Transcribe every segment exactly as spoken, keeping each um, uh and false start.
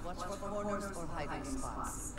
Watch for corners or hiding spots.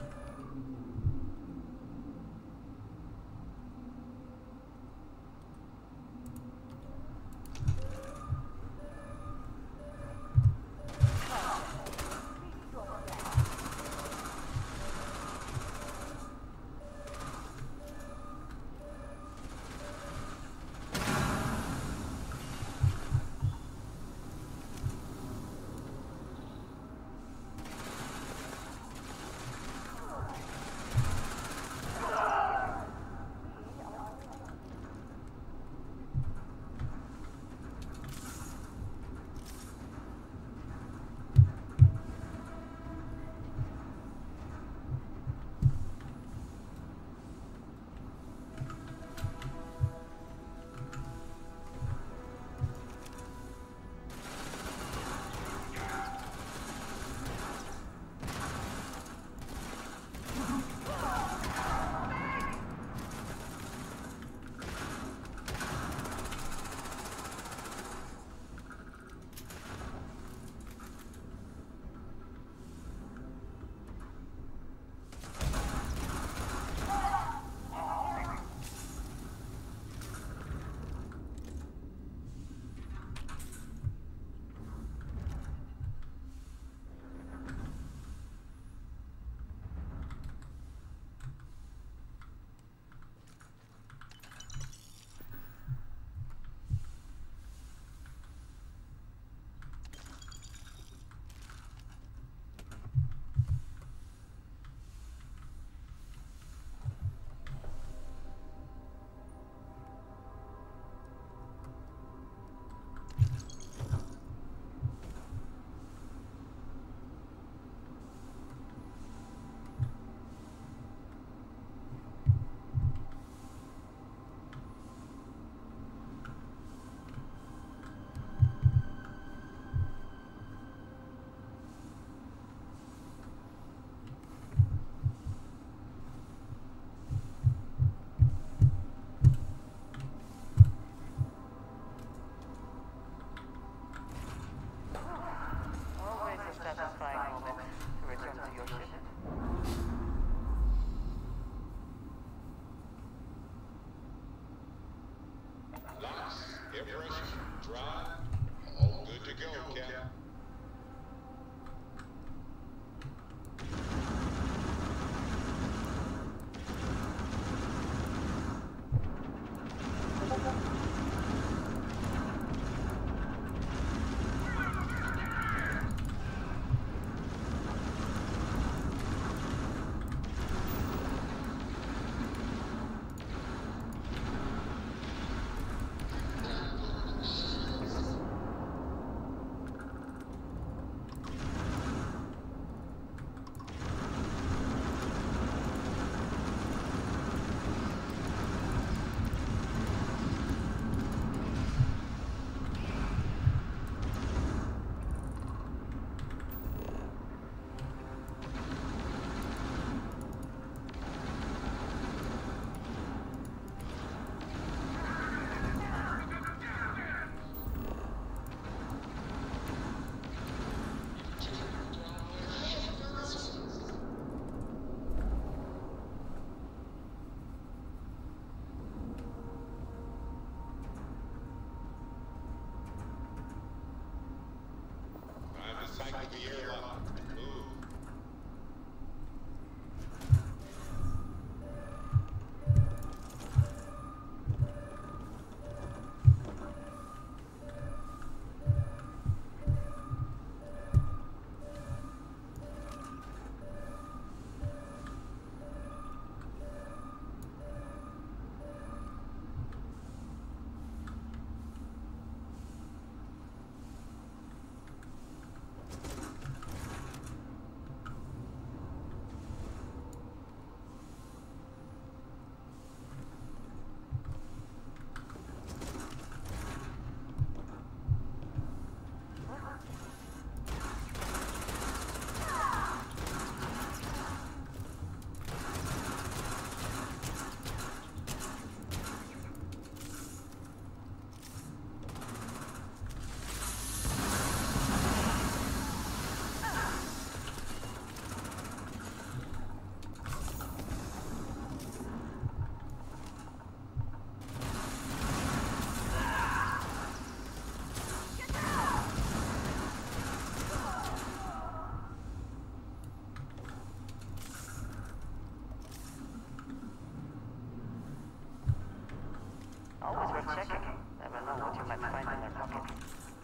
checking. Never know what you might find in their pockets.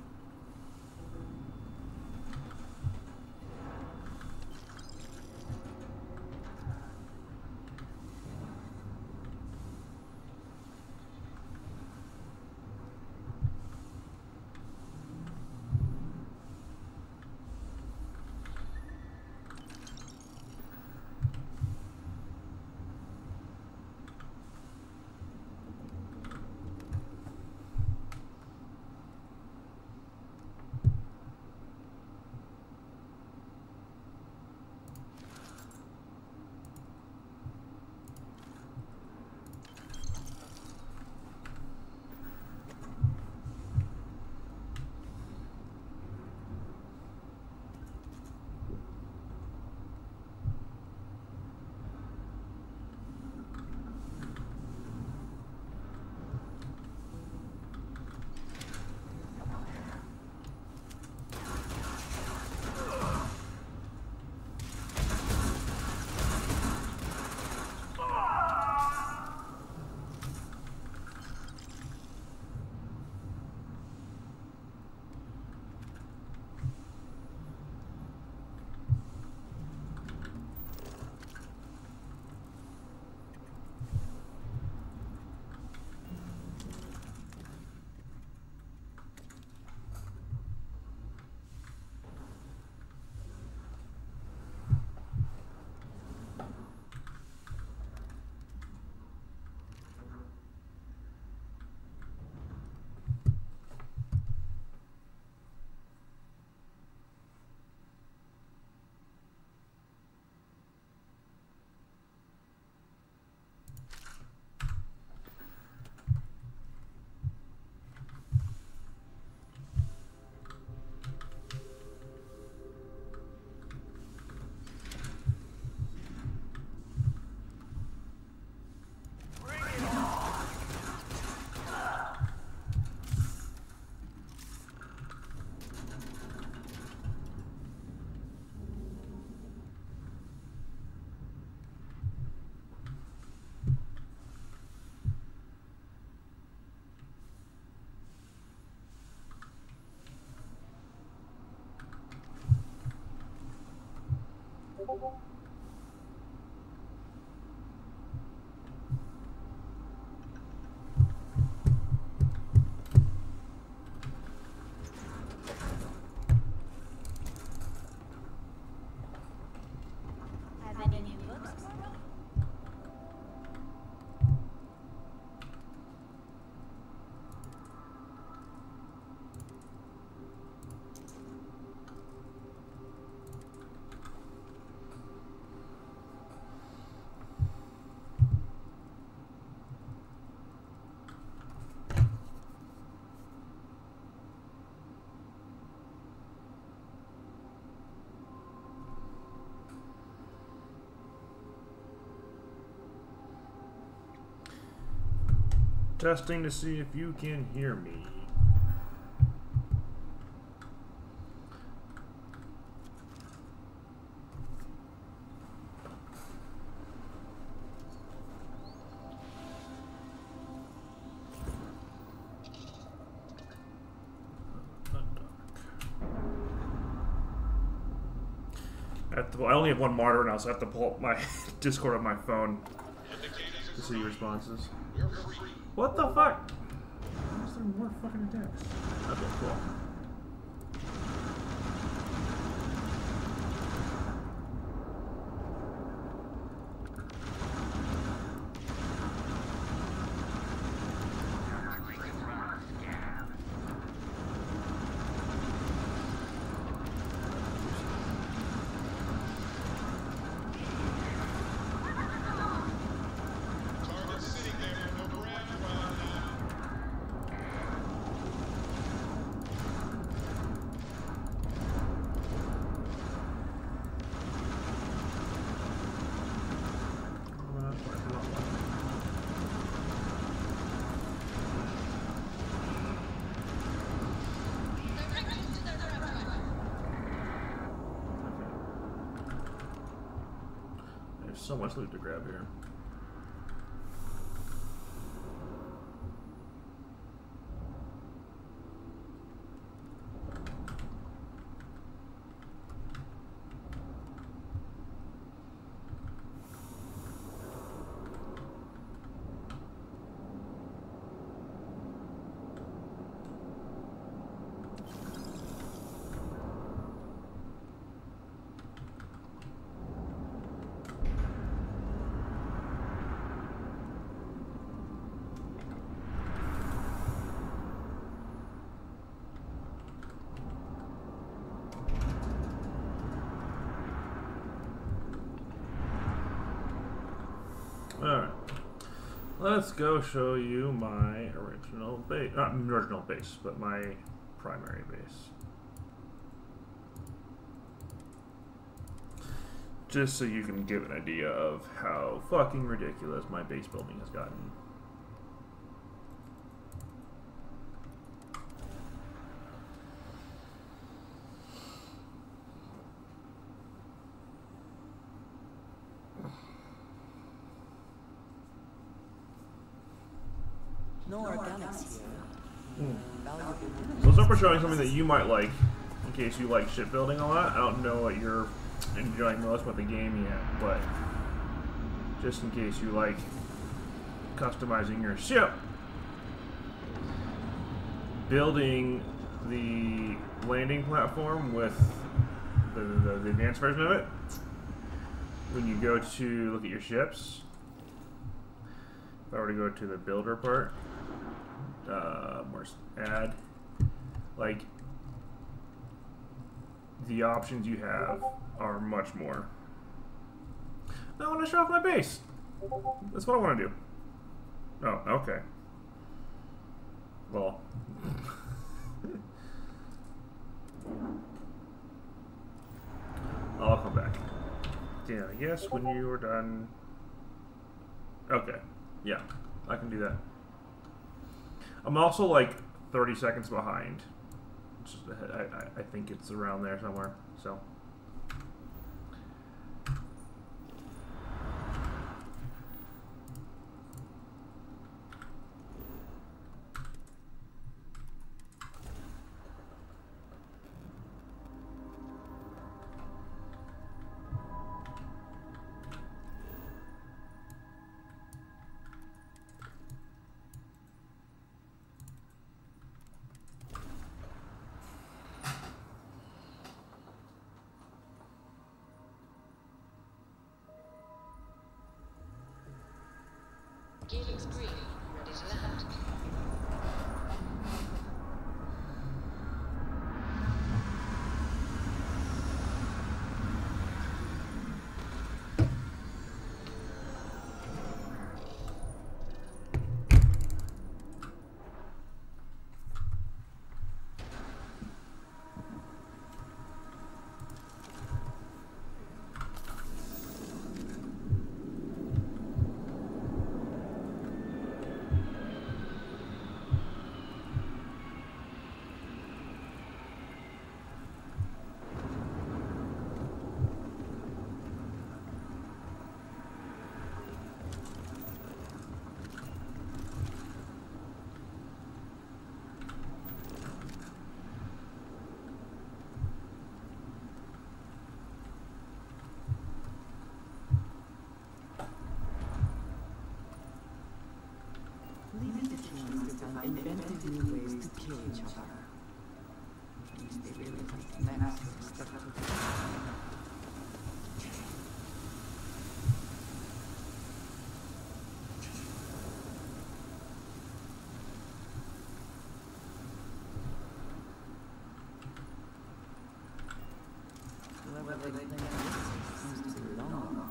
Have any new books for me? Testing to see if you can hear me. At the, I only have one monitor now, so I have to pull up my Discord on my phone to see responses. What the fuck? Why is there more fucking attacks? Okay, cool. So much loot to grab here. Let's go show you my original base. Not original base, but my primary base. Just so you can give an idea of how fucking ridiculous my base building has gotten. No organics here. Mm. Valuable. So it's up for showing something that you might like, in case you like shipbuilding a lot. I don't know what you're enjoying most with the game yet, but just in case you like customizing your ship, building the landing platform with the, the, the advanced version of it, when you go to look at your ships, if I were to go to the builder part, uh, more add, like, the options you have are much more. Now I want to show off my base. That's what I want to do. Oh, okay. Well. I'll come back. Yeah, yes, when you are done. Okay. Yeah, I can do that. I'm also like thirty seconds behind. It's just, I, I, I think it's around there somewhere, so. Gearlix green, ready to land. Invented new ways to kill each other. At least they really like massive stuff. Whoever they think seems to be long.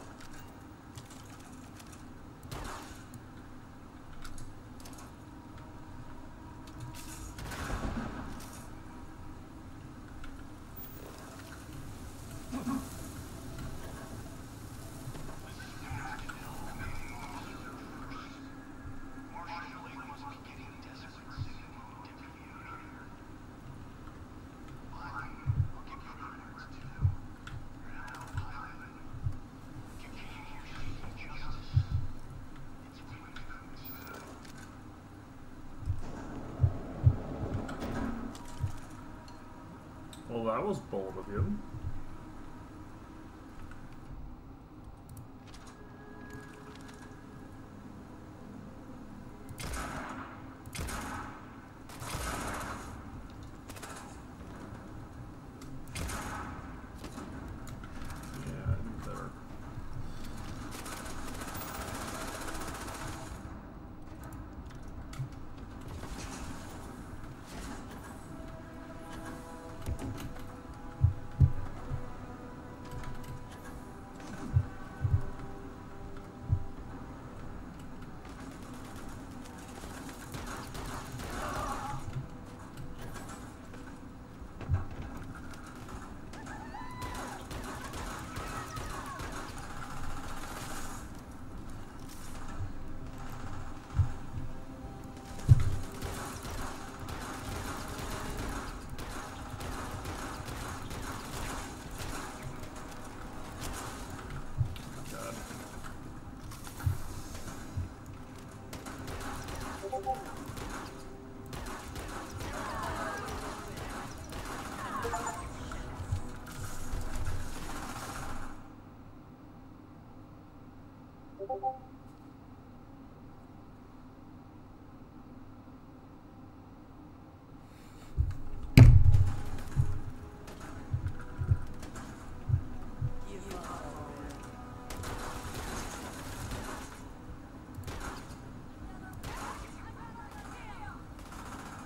Well, that was bold of you.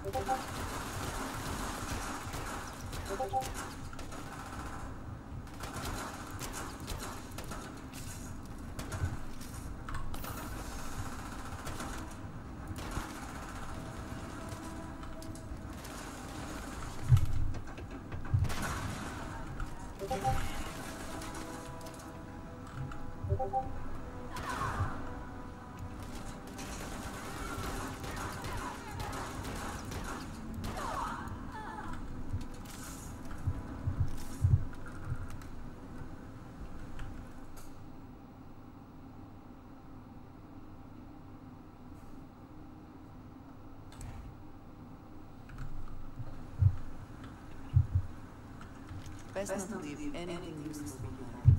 Best not to leave anything useful behind.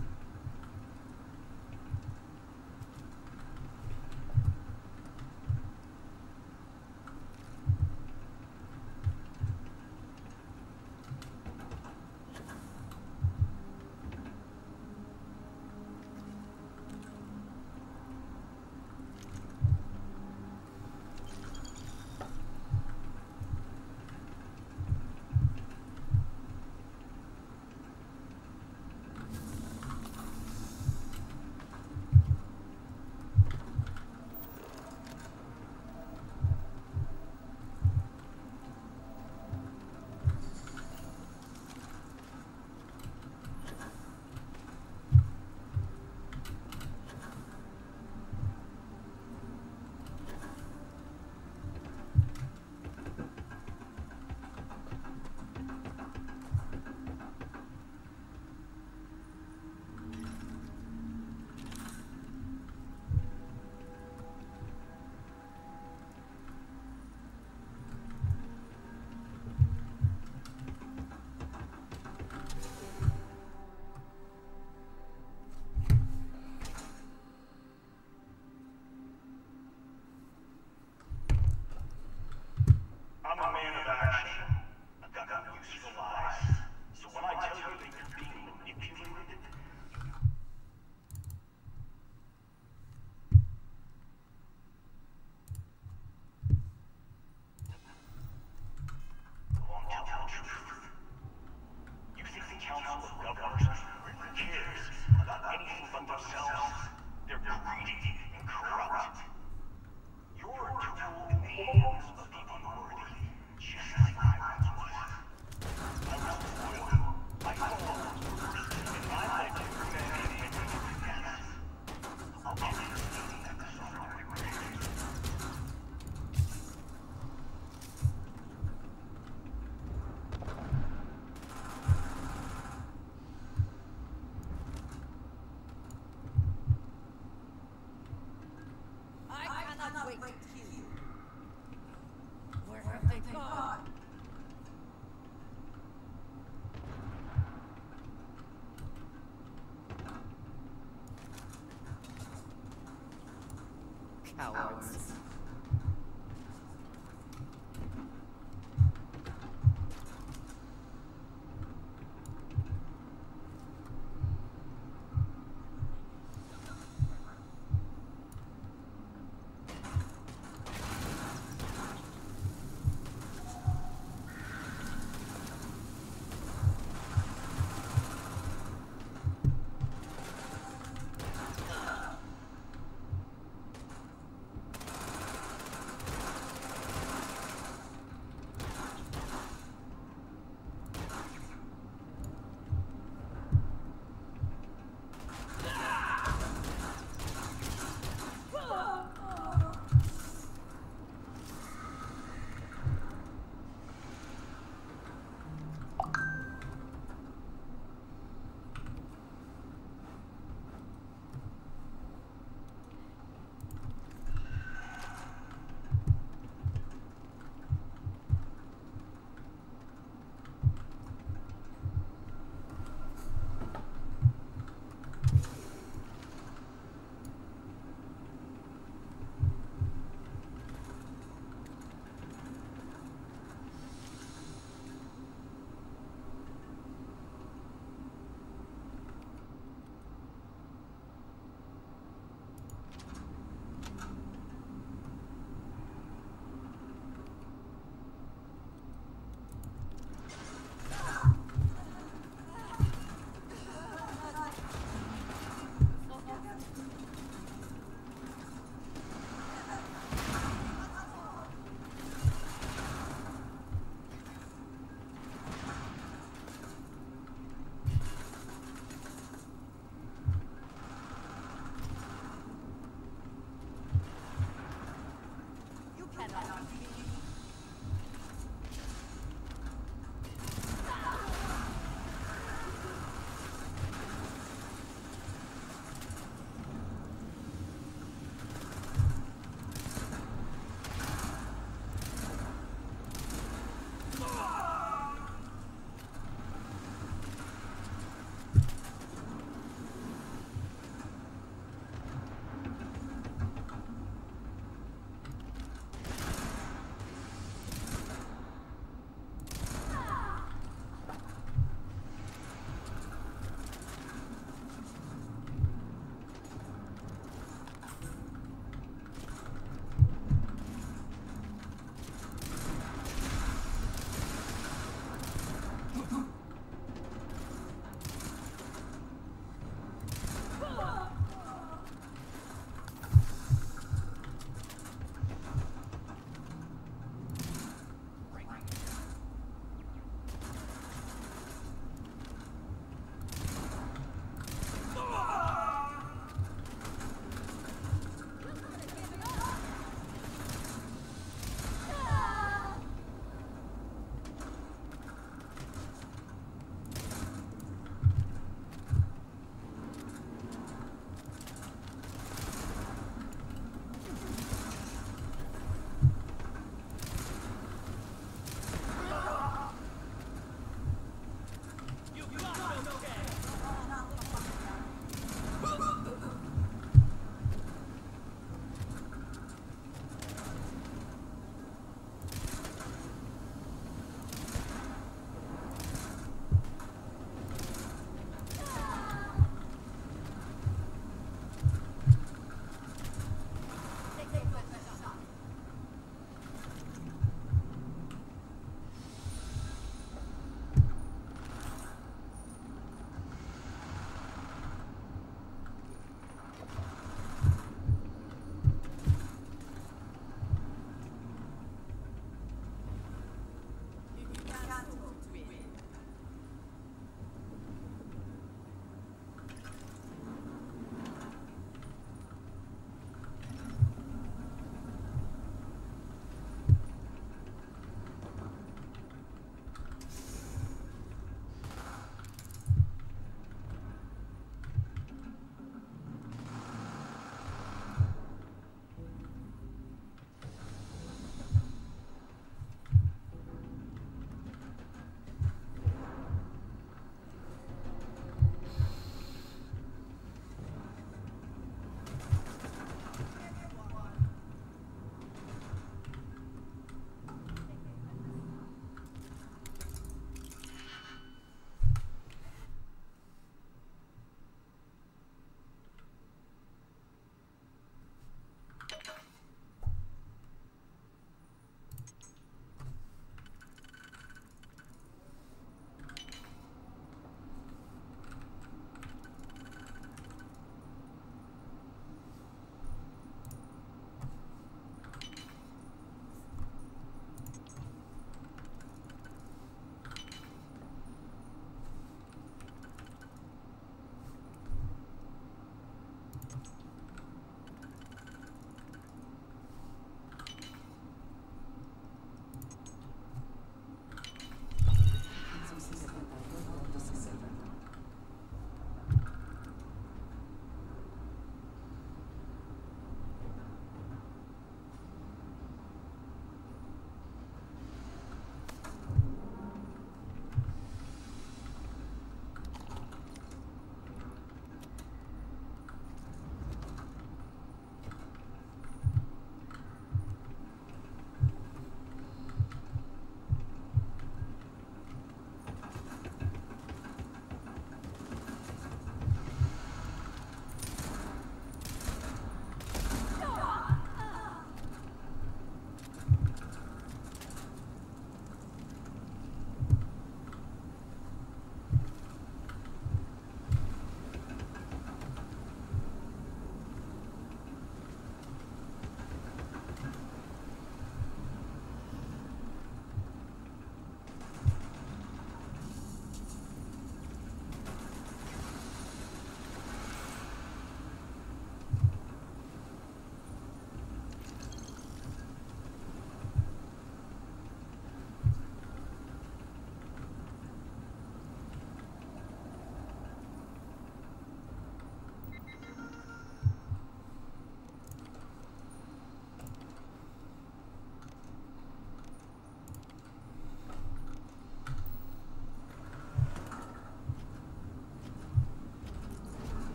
Cowards.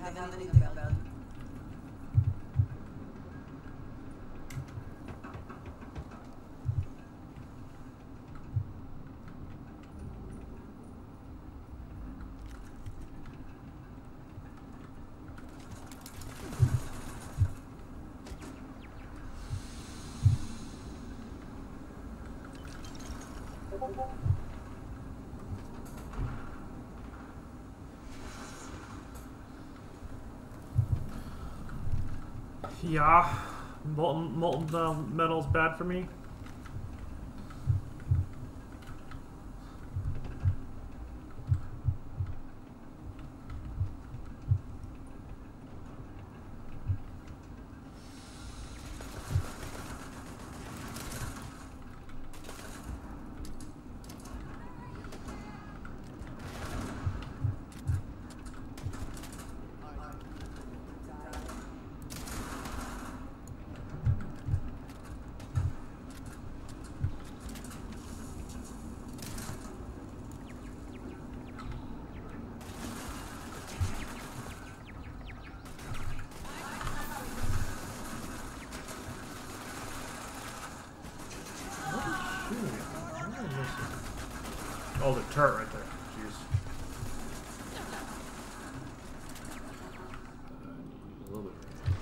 have anything of value. Yeah, molten, molten uh, metal's bad for me. Oh, the turret right there. Jeez. Uh, a little bit.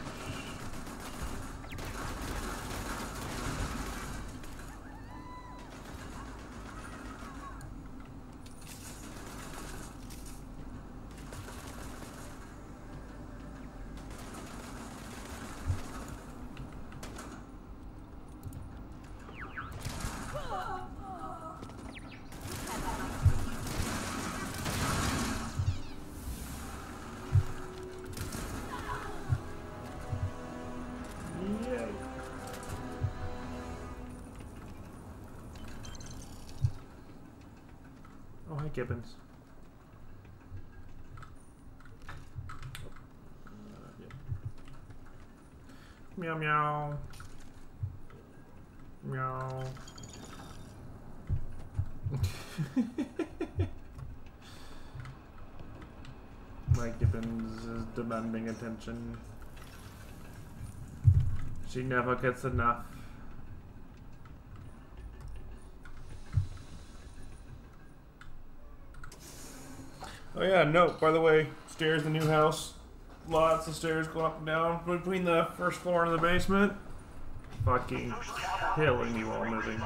Oh, hi, Gibbons. Uh, yeah. Meow meow. Meow. My Gibbons is demanding attention. She never gets enough. Oh yeah, no, by the way, stairs in the new house. Lots of stairs going up and down between the first floor and the basement. Fucking killing me while moving.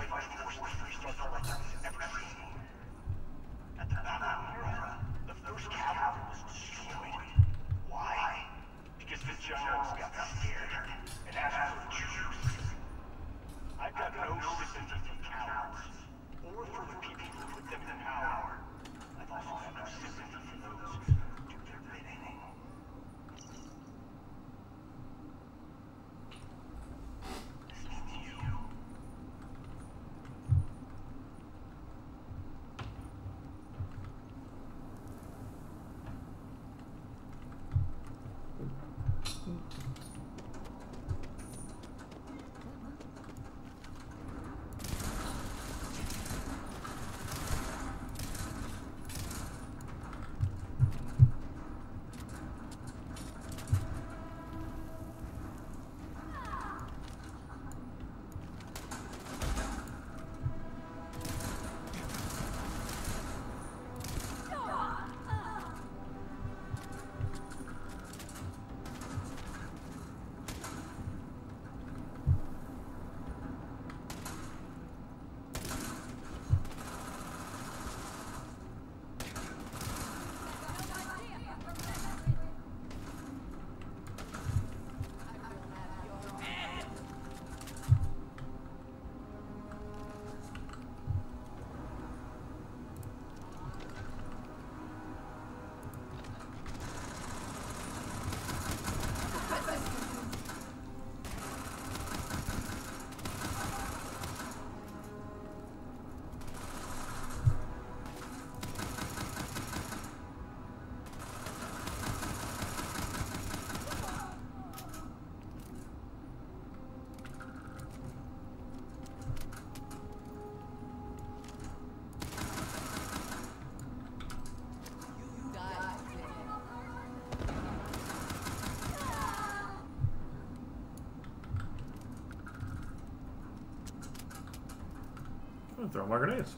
I'm gonna throw more grenades.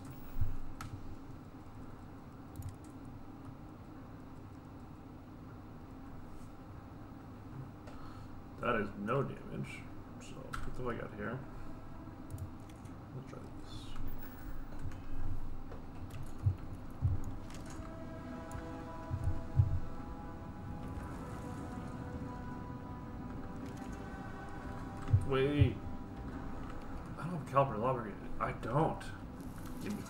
That is no damage. So, what do I got here? Let's try this. Wait. I don't have caliber lava grenade. I don't. Give me.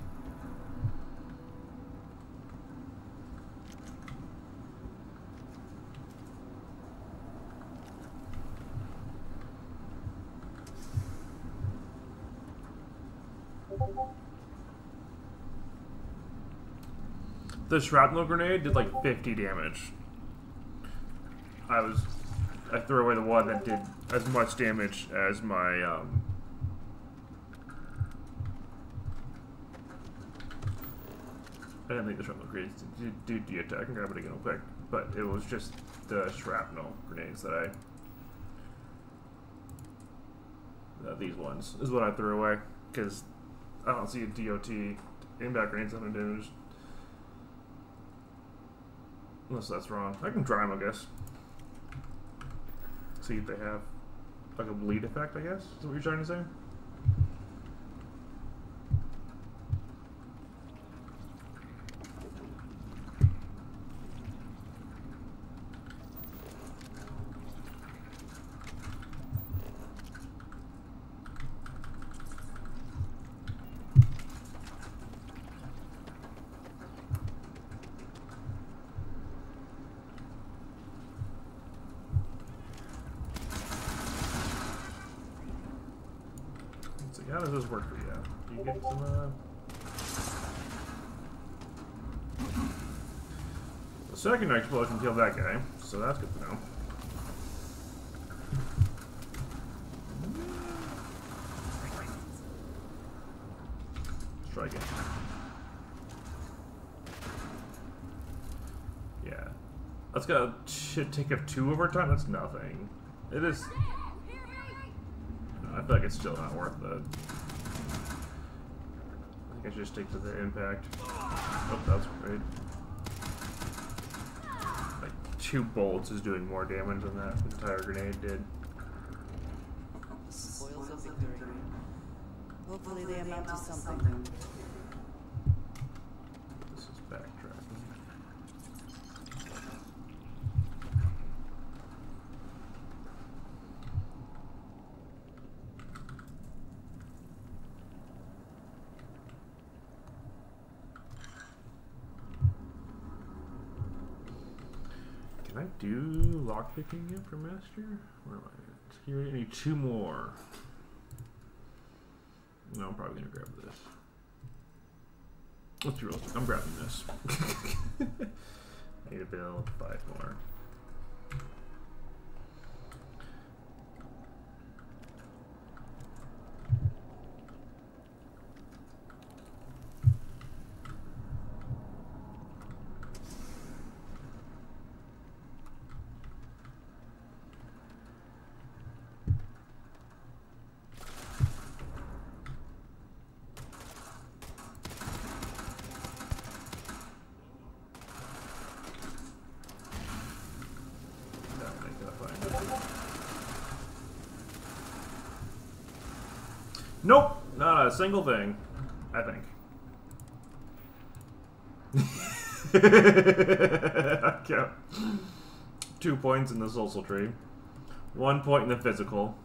The shrapnel grenade did like fifty damage. I was, I threw away the one that did as much damage as my, um, I didn't think the shrapnel grenades did do the attack. I can grab it again real quick, but it was just the shrapnel grenades that I, uh, these ones is what I threw away because I don't see a D O T impact grenades on damage. Unless that's wrong. I can try them, I guess. See if they have like a bleed effect, I guess. Is what you're trying to say? How does this work for you? Do you get some, uh... The second explosion killed that guy, so that's good to know. Let's try again. Yeah. That's got a shit take of two over time? That's nothing. It is... I feel like it's still not worth it. I think I should just stick to the impact. Oh, that's great. Like, two bolts is doing more damage than that entire grenade did. Spoils of victory. Hopefully they amount to something. This is backtracking. Can I do lockpicking yet for master? Where am I at? Here, I need two more. No, I'm probably gonna grab this. Let's be realistic. I'm grabbing this. I need to build five more. Nope, not a single thing, I think. Okay. Two points in the social tree. One point in the physical.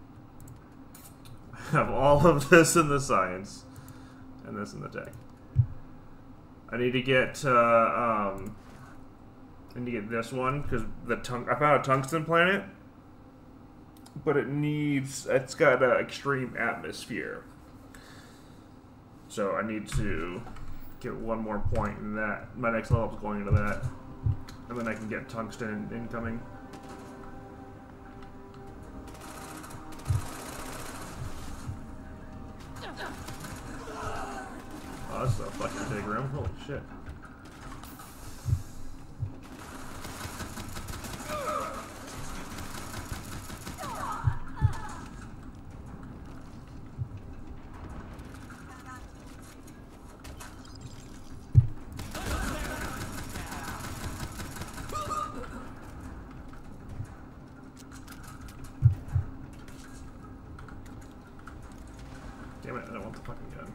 I have all of this in the science. And this in the tech. I need to get, uh, um... I need to get this one, because the tung- I found a tungsten planet. But it needs, it's got an extreme atmosphere. So I need to get one more point in that. My next level is going into that. And then I can get tungsten incoming. Oh, this is a fucking big room. Holy shit. Damn it, I don't want the fucking gun.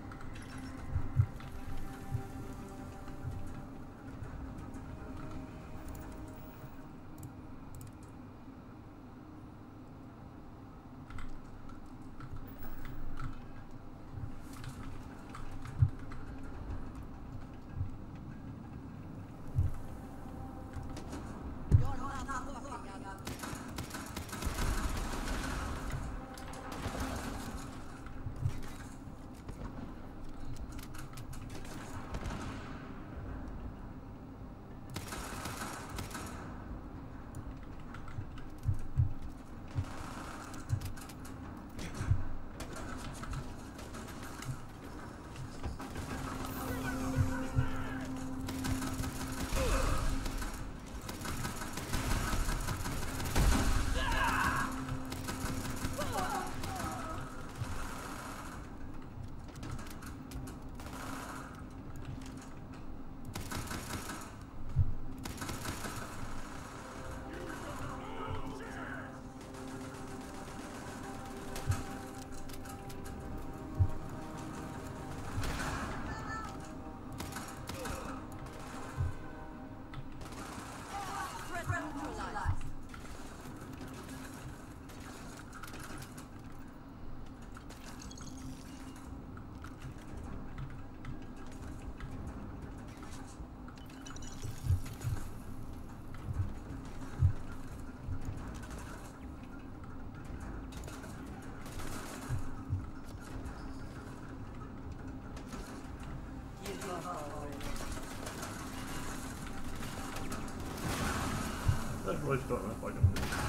That's really still enough like I'm doing.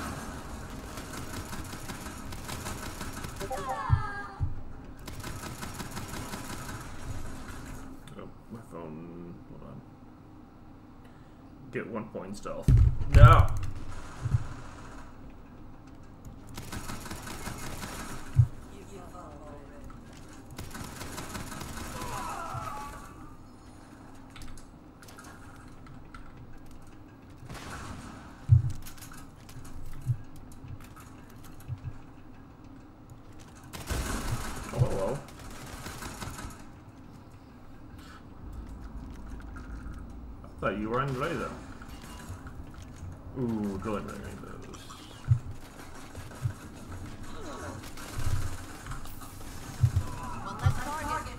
Oh, my phone. Hold on. Get one point stealth. No! You were in later. Ooh, drilling ring rainbows. One less target.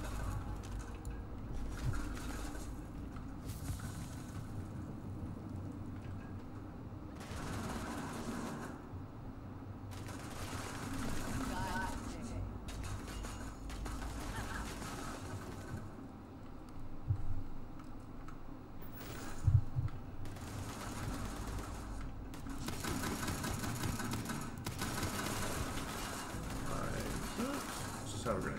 Have a grenade.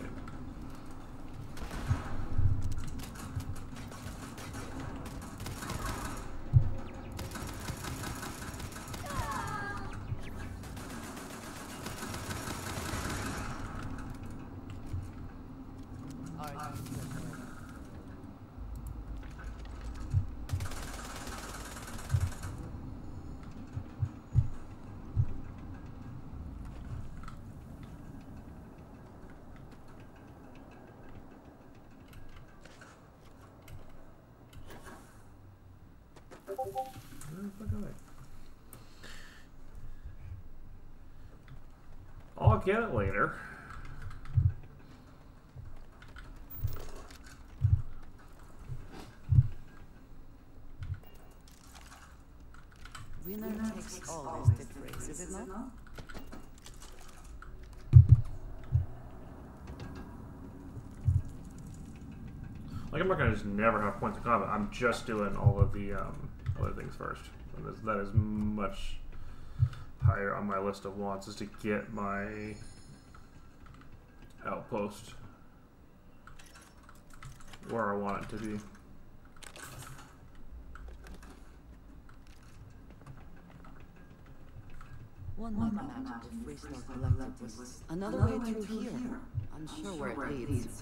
I'll get it later. Winner takes all is the phrase, is it not? Like, I'm not gonna just never have points of combat. I'm just doing all of the um, other things first. And this, that is much higher on my list of wants, is to get my outpost where I want it to be. One might imagine the Freestar Collective was another way through here. Unsure where it leads.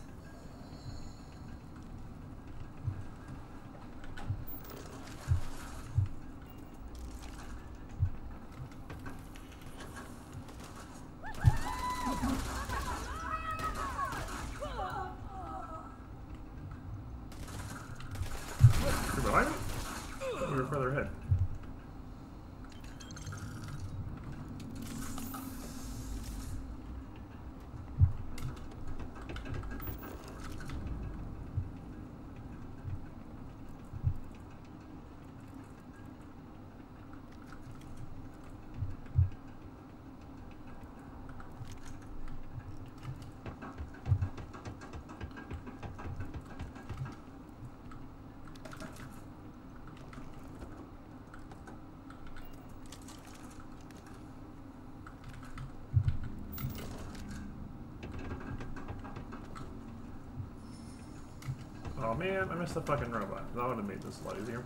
Oh man, I missed the fucking robot. That would have made this a lot easier.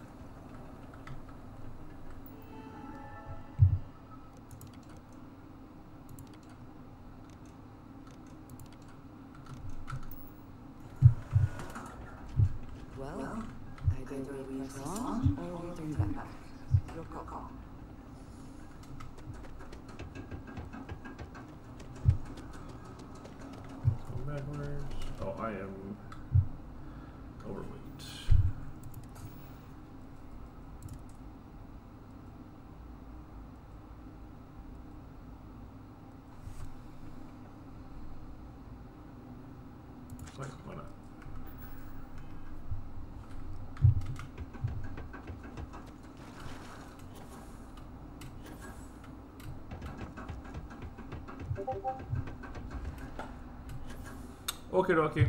Well, either we press on or we turn back. Your call. Go backwards. Oh, I am overweight. Like, why not? Okay, dokie.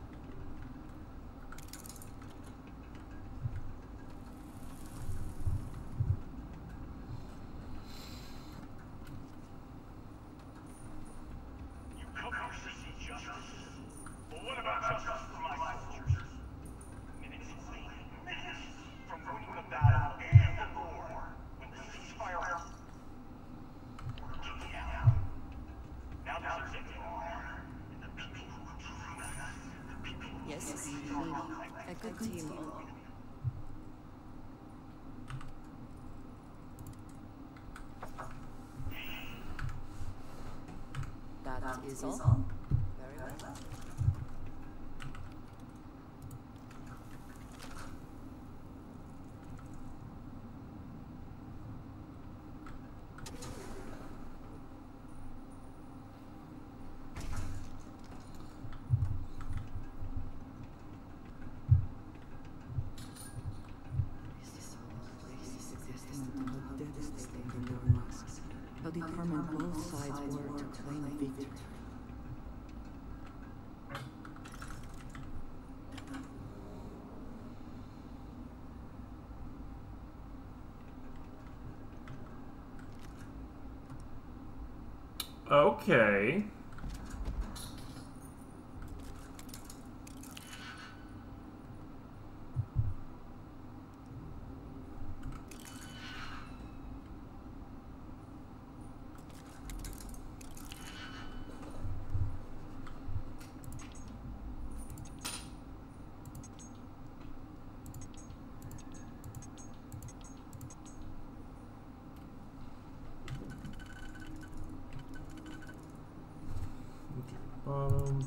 You come here seeking justice. Well, what about justice for my soldiers? Minutes away, minutes from winning the battle and the war. When the ceasefire we're getting out. Now there's a war. And the people who control us, the people who Yes, see we your need life. a good team. That is all. Very well. How determined both sides were to claim victory. Okay. Bottom.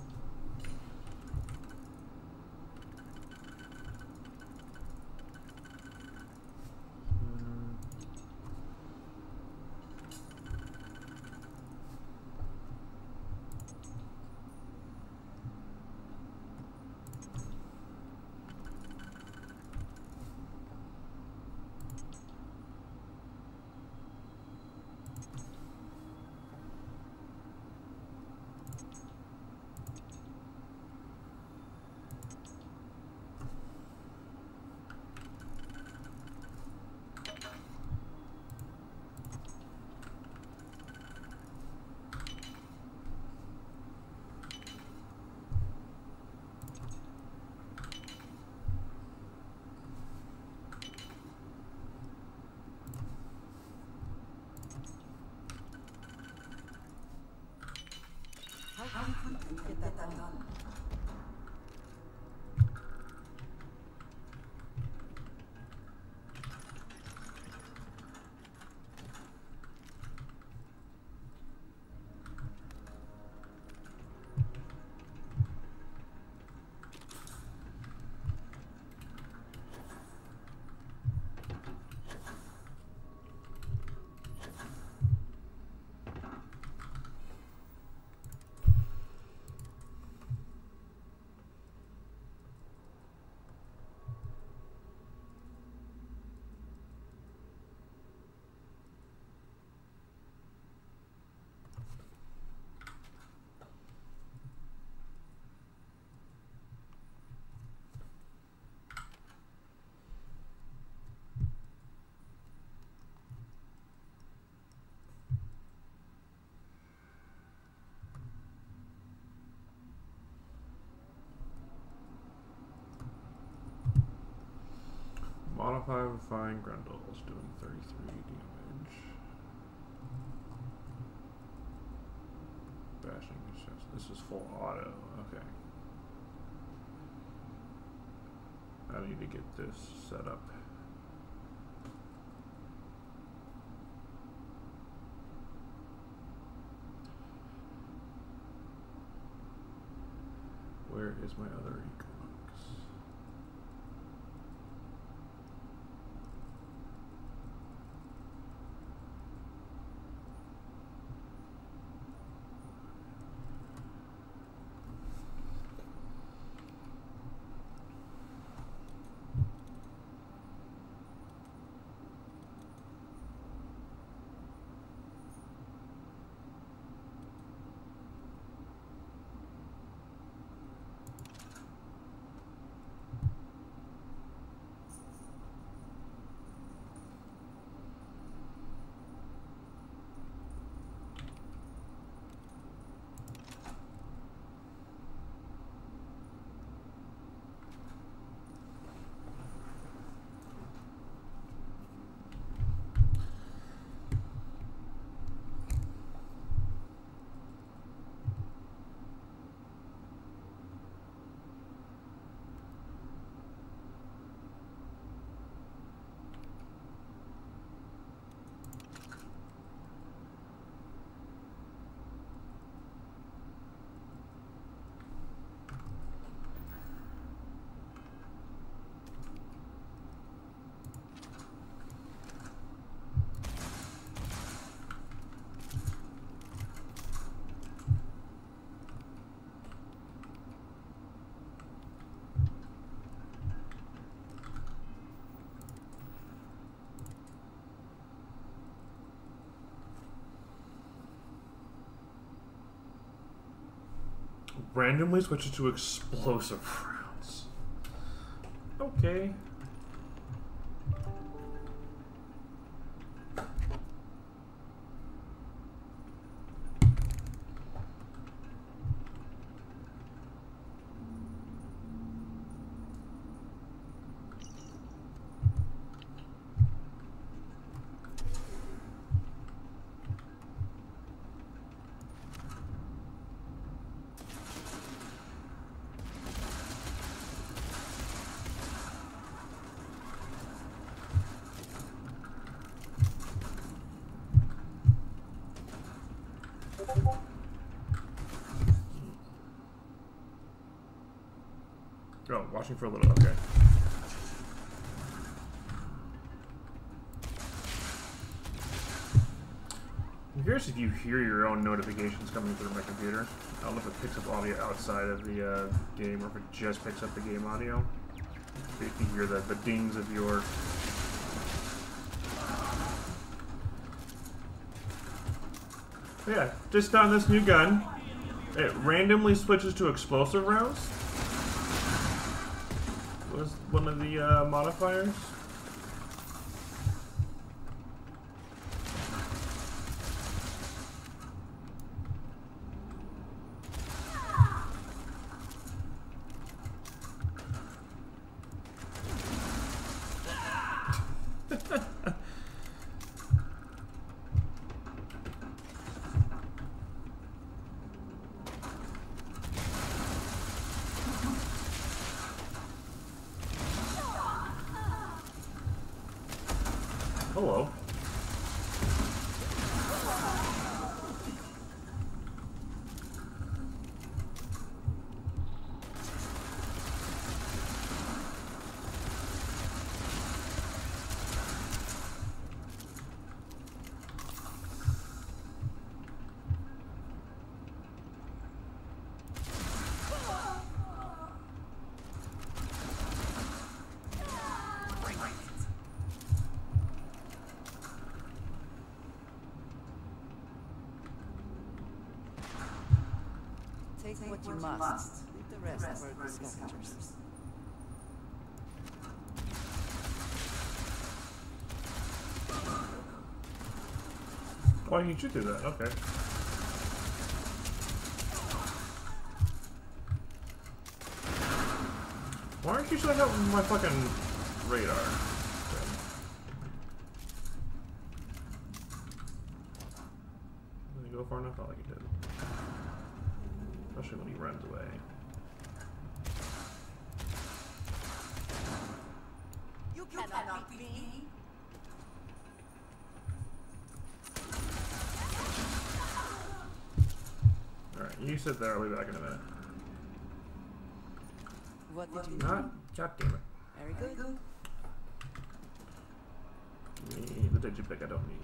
How quickly can we get that done? Malifying Grundles doing thirty-three damage. Bashing his chest. This is full auto. Okay. I need to get this set up. Where is my other Equinox? Randomly switches to explosive rounds. Okay. Oh, watching for a little, okay. I'm curious if you hear your own notifications coming through my computer. I don't know if it picks up audio outside of the uh, game or if it just picks up the game audio. If you hear the, the dings of your... Yeah, just on this new gun, it randomly switches to explosive rounds. Was one of the uh, modifiers. Hello. Take what you must. Leave the rest for the scavengers. Why did you do that? Okay. Why aren't you showing up with my fucking radar? Okay. especially when he runs away. You cannot beat me. Alright, you sit there, I'll be back in a minute. What did you Not, god damn it. Very good. Give me the digipick I don't need.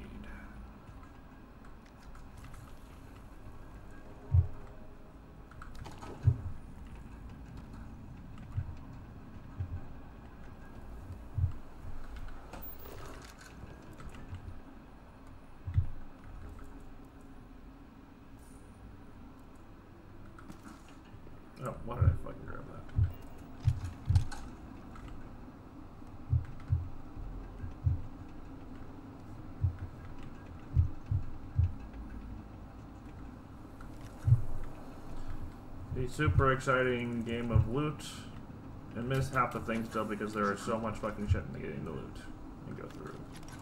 Oh, why did I fucking grab that? A super exciting game of loot, and miss half the things still because there is so much fucking shit in getting the loot and go through.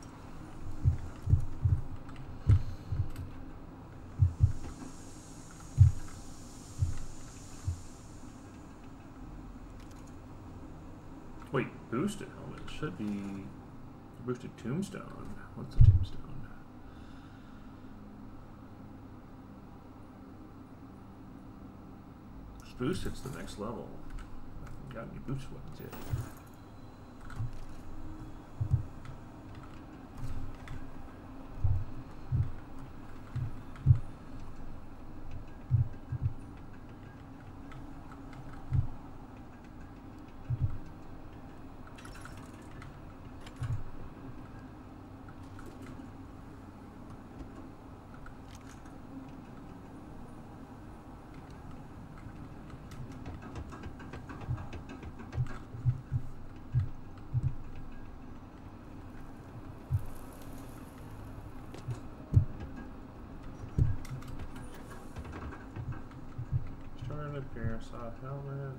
Wait, boosted helmet should be boosted tombstone. What's the tombstone? Boosted's the next level. I haven't got any boost weapons yet. Appear, saw helmet.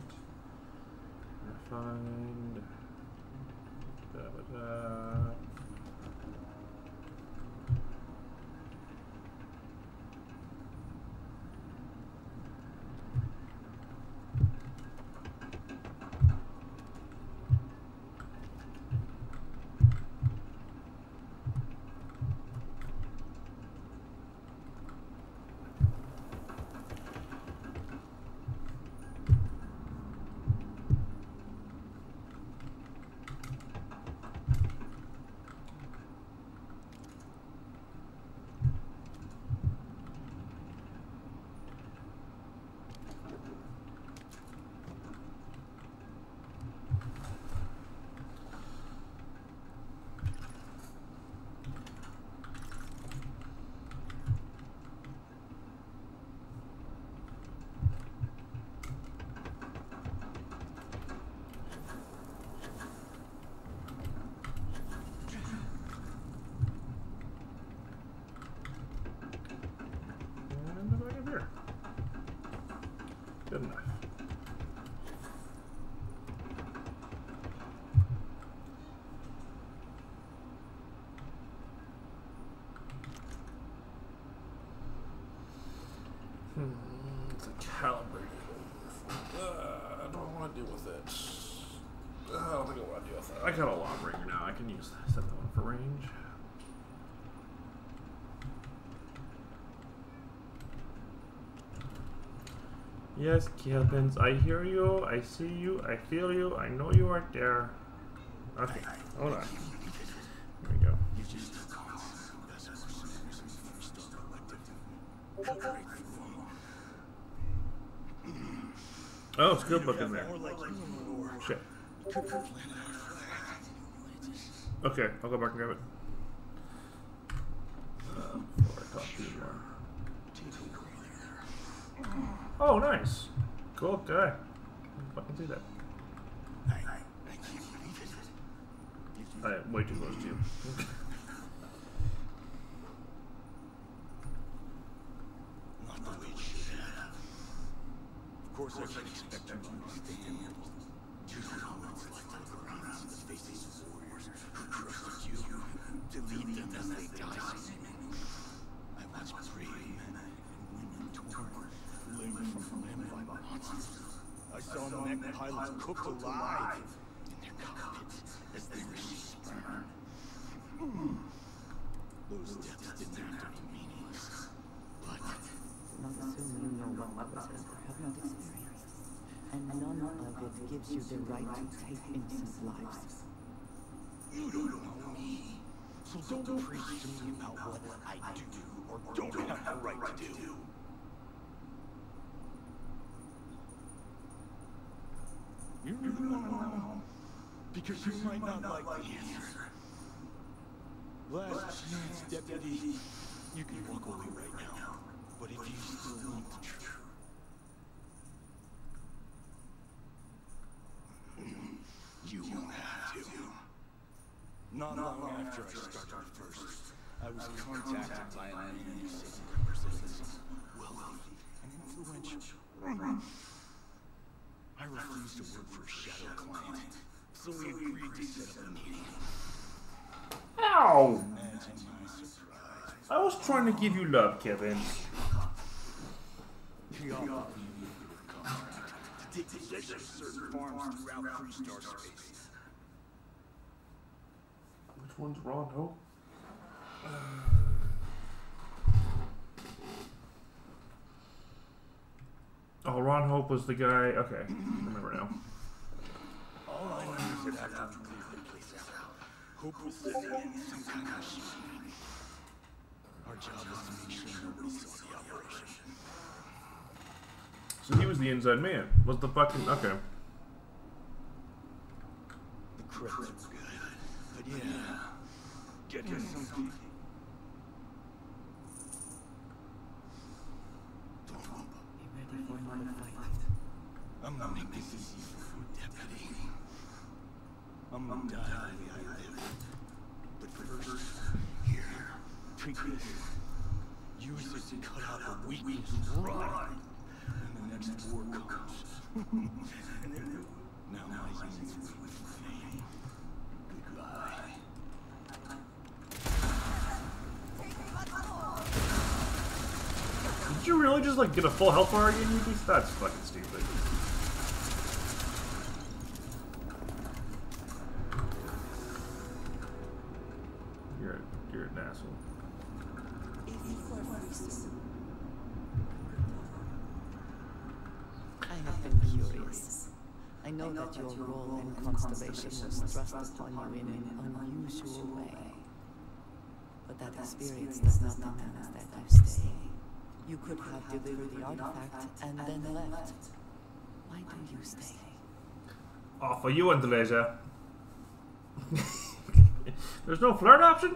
Refined. Da, da, da. Good enough. Hmm, it's a calibrated. Uh, I don't want to deal with it. Uh, I don't think I want to deal with it. I got a long ringer now. I can use that. Set that one for range. Yes, Kelvins, I hear you, I see you, I feel you, I know you are there. Okay, hold on. There we go. Oh, skill book in there. Shit. Okay, I'll go back and grab it. Uh, before I talk to you more. Oh, nice. Cool guy. Fucking do that. I am way too close to you. Not the way it should have. Of course, I can expect you to understand. You know what it's like to look around and see the faces of warriors who trusted you to lead them as they die. I watched brave men and women torn limb from limb monsters. I saw mech pilots cooked alive in their cockpits as they released sperm. Hmm. Those deaths didn't have to be meaningless. But Not assume you know what others have not experienced. And none of it gives you the right to take innocent lives. you don't know me. So don't preach to me about what I do or don't have the right to do. You really want to know? Because you might not like the answer. Last chance, Deputy. You can walk away right now. But if you still want the truth, you won't have to. Not long after I started first, I was contacted by a man who said he represented some wealthy and influential. I refused to work for a shadow client, so we agreed to set up a meeting. Ow! Imagine my surprise. I was trying to give you love, Kevin. He offered me a lucrative contract to take possession of certain farms throughout Freestar space. Which one's Ron Hope? Oh, Ron Hope was the guy. Okay, I remember now. All I know is that after we cleared the place out, Hope was sitting in some kind of machine. Our job was to make sure nobody saw the operation. So he was the inside man. Was the fucking okay? The credits were good, but yeah, get to something. Don't hump. Be ready for another fight. I'm gonna make this easy for you, Deputy. I'm gonna die the way I live. But first, here, take this. Use it to cut out the weakness and run. When the next war comes. Now my hands wait for me. Goodbye. Did you really just like get a full health bar again? You just that's fucking stupid. You're a, you're an asshole. I have been curious. I know that your role in Constellation was thrust upon you in an unusual way. But that experience does not demand that you stay. You could have delivered the artifact and then left. Why do you stay? Oh, for you and the laser. There's no flirt option?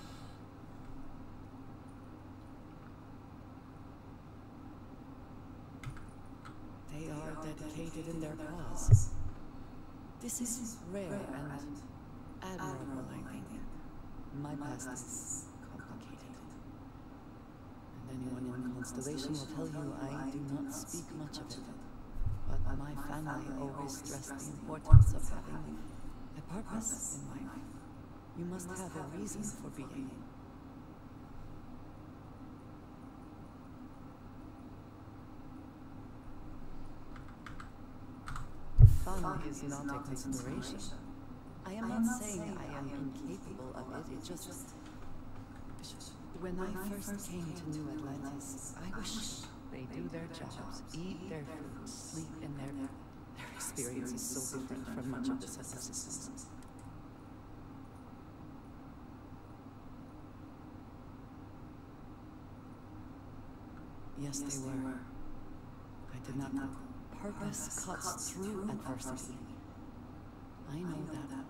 They are dedicated in their cause. This is rare and admirable, I think. My past is complicated. And anyone in Constellation will tell you I do not speak much of it. But my family always stressed the importance of having a purpose in life. You must have a reason for being. Fun is not a consideration. I am not saying I am incapable of it, it just... When I first came to New Atlantis, I wish they do their jobs, eat their food, sleep in their... Their experience is so different from much of the solar systems. Yes, they were. I did not know. Purpose cuts through adversity. I know that.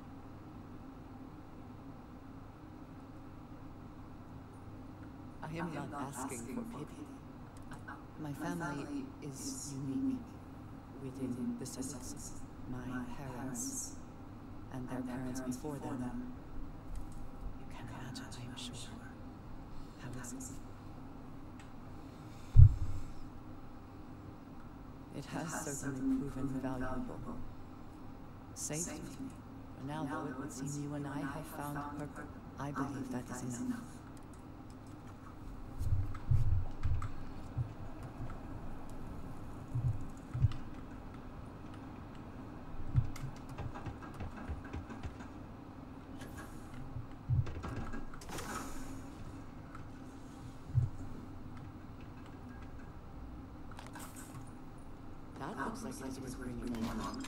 I am not asking for pity. My family is unique within the systems. My parents and their parents before them. You can imagine, I am sure. How is it? It has certainly proven valuable. Saved me. For now, though it would seem you and I have found purpose, I believe that is enough. looks like it was bringing them along.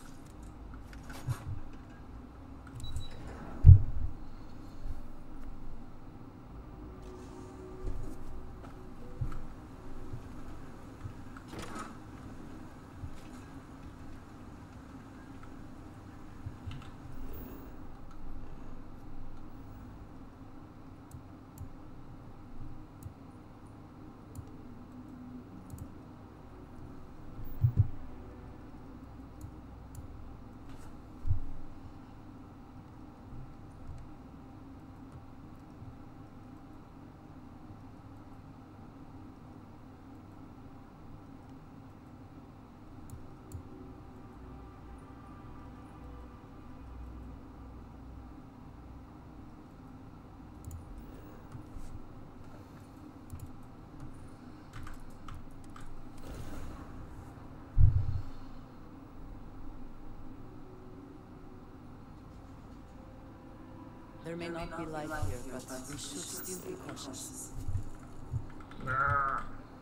There may not be life here, but we should still be cautious. Nah.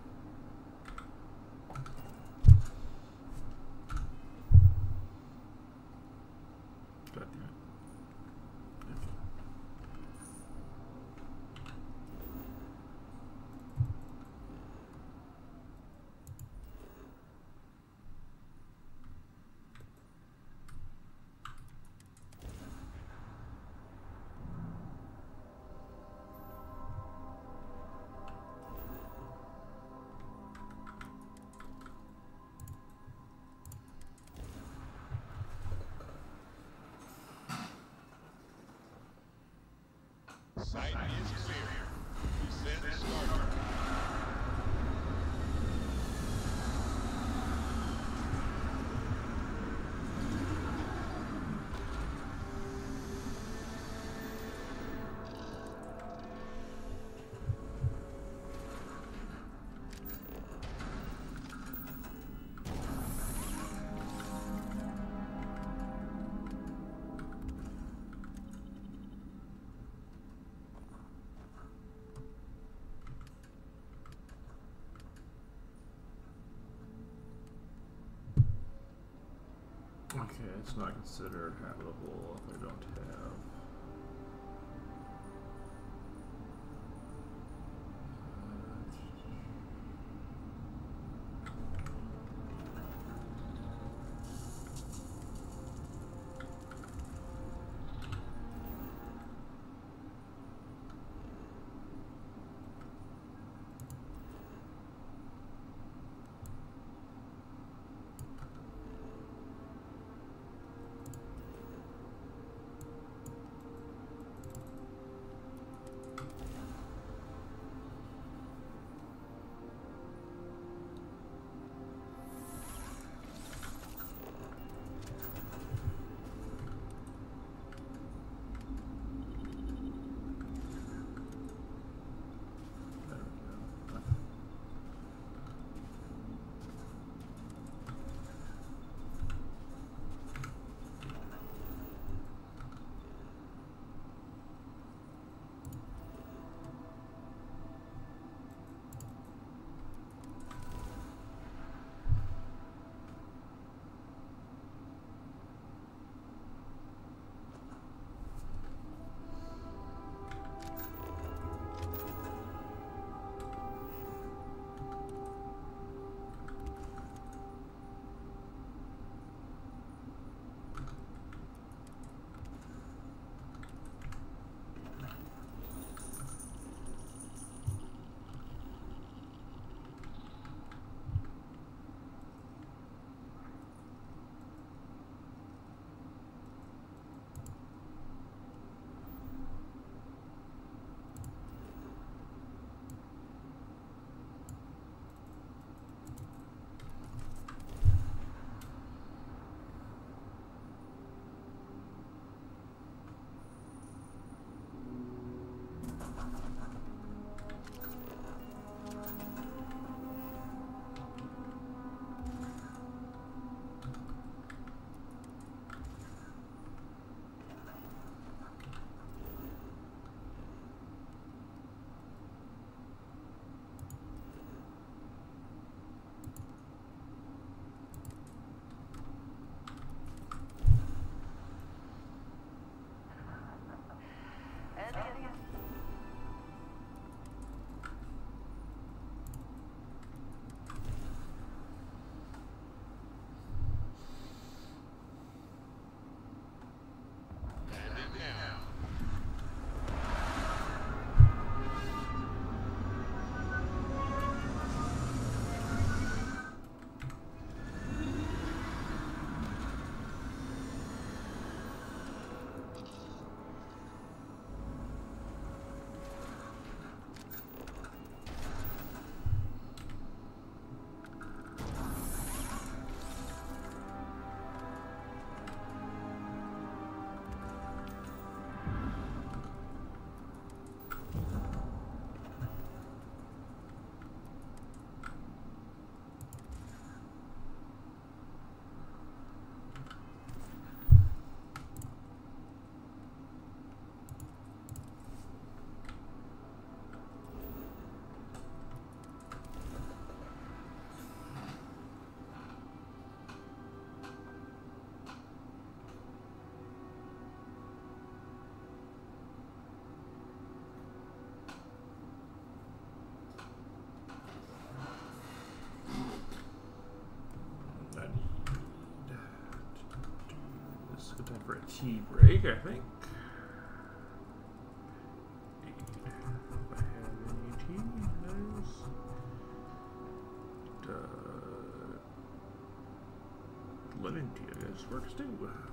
God damn it. Okay. Site is clear. Descent started. Okay, it's not considered habitable if I don't have. good time for a tea break, I think. If I have any tea, nice. Uh, lemon tea, I guess, works too.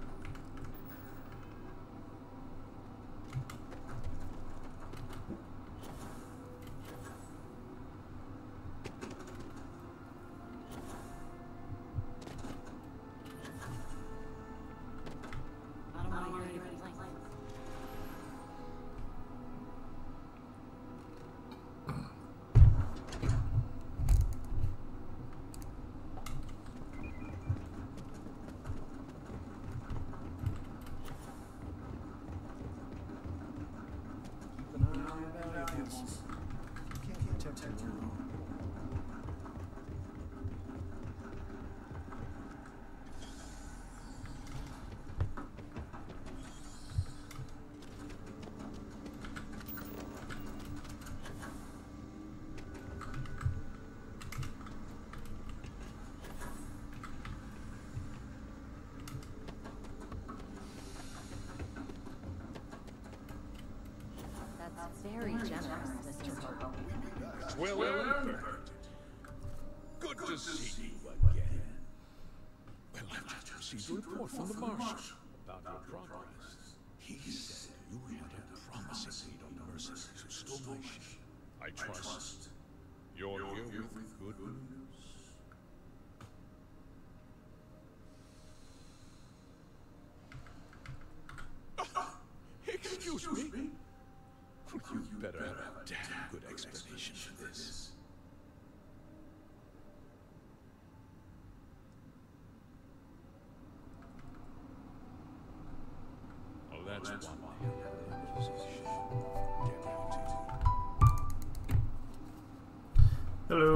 Very generous, Mister Hope. Well, well earned. Good to see you again. Well, I've just received a report from the Marshal about your progress. He said you had a promising lead on the mercenaries who stole my ship. I trust you're here with good news. Excuse me? You better have a damn good explanation for this. Oh, that's one thing. Hello.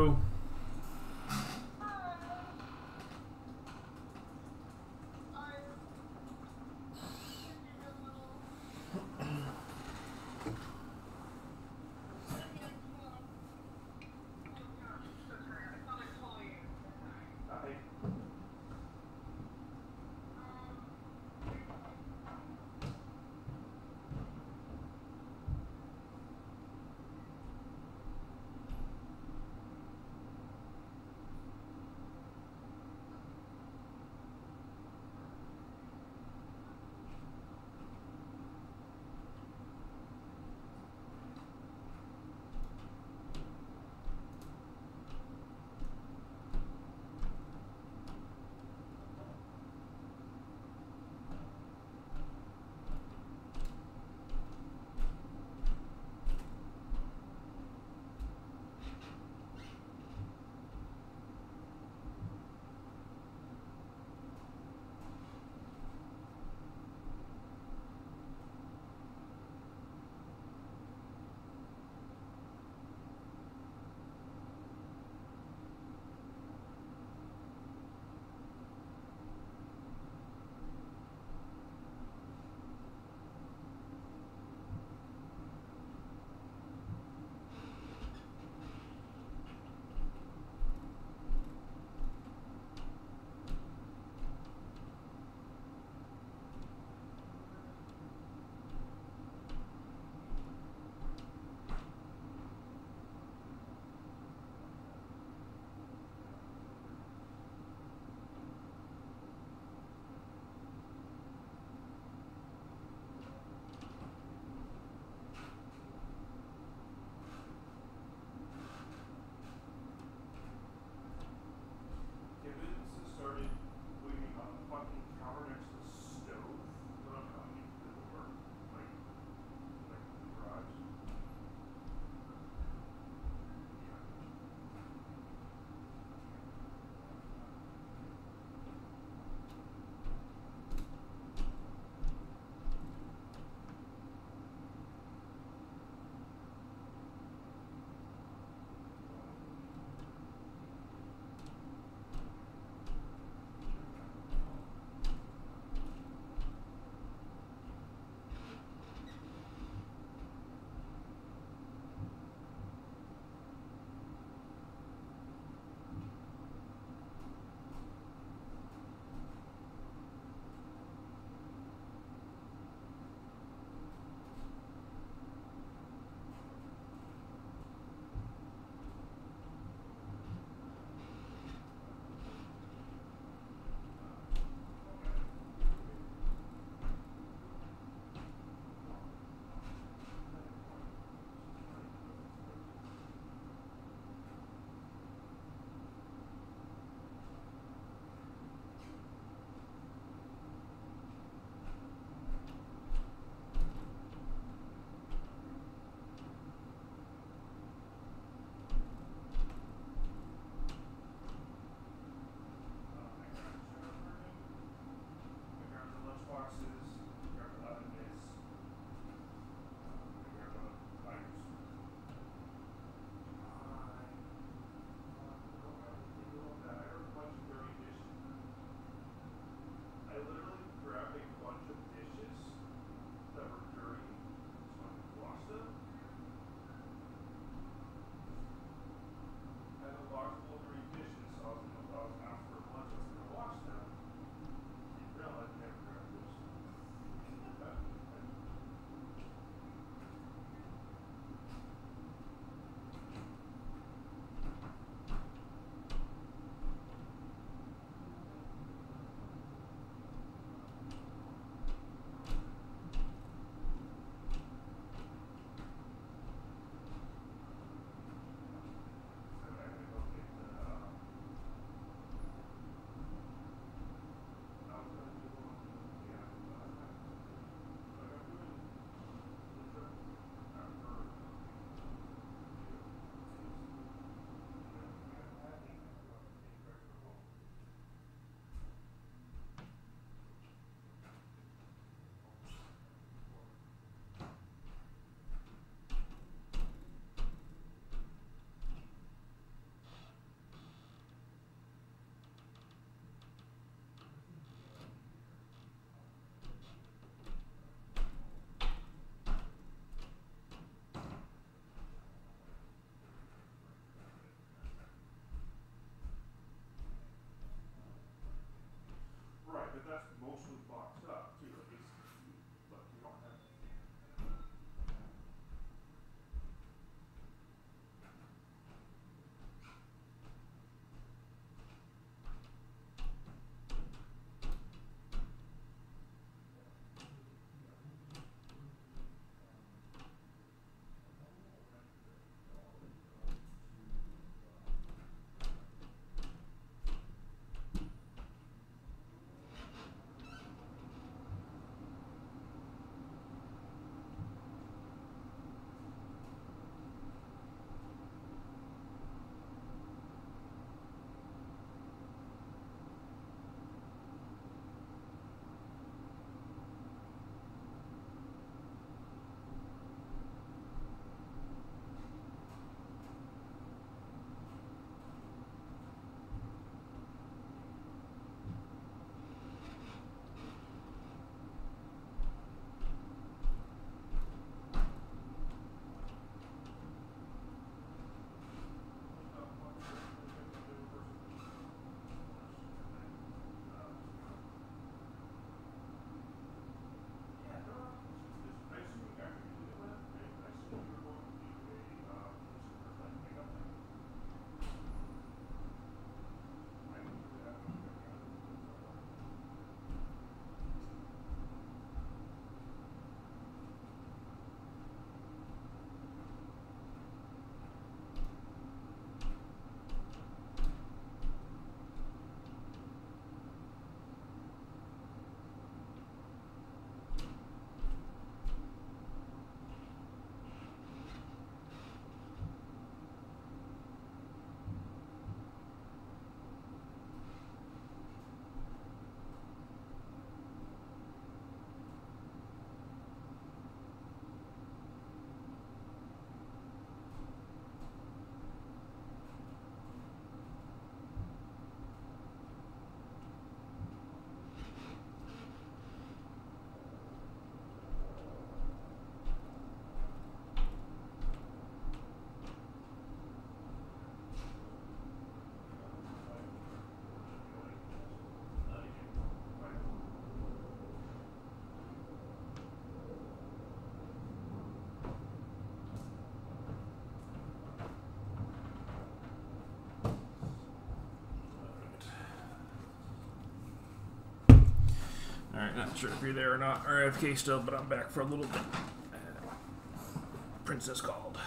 Alright, not sure if you're there or not. R F K still, but I'm back for a little bit. Princess called.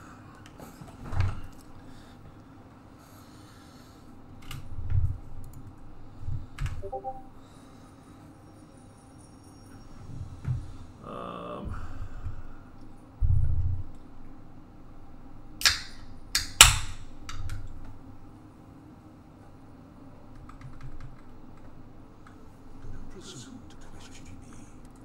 Um... Don't presume to question me.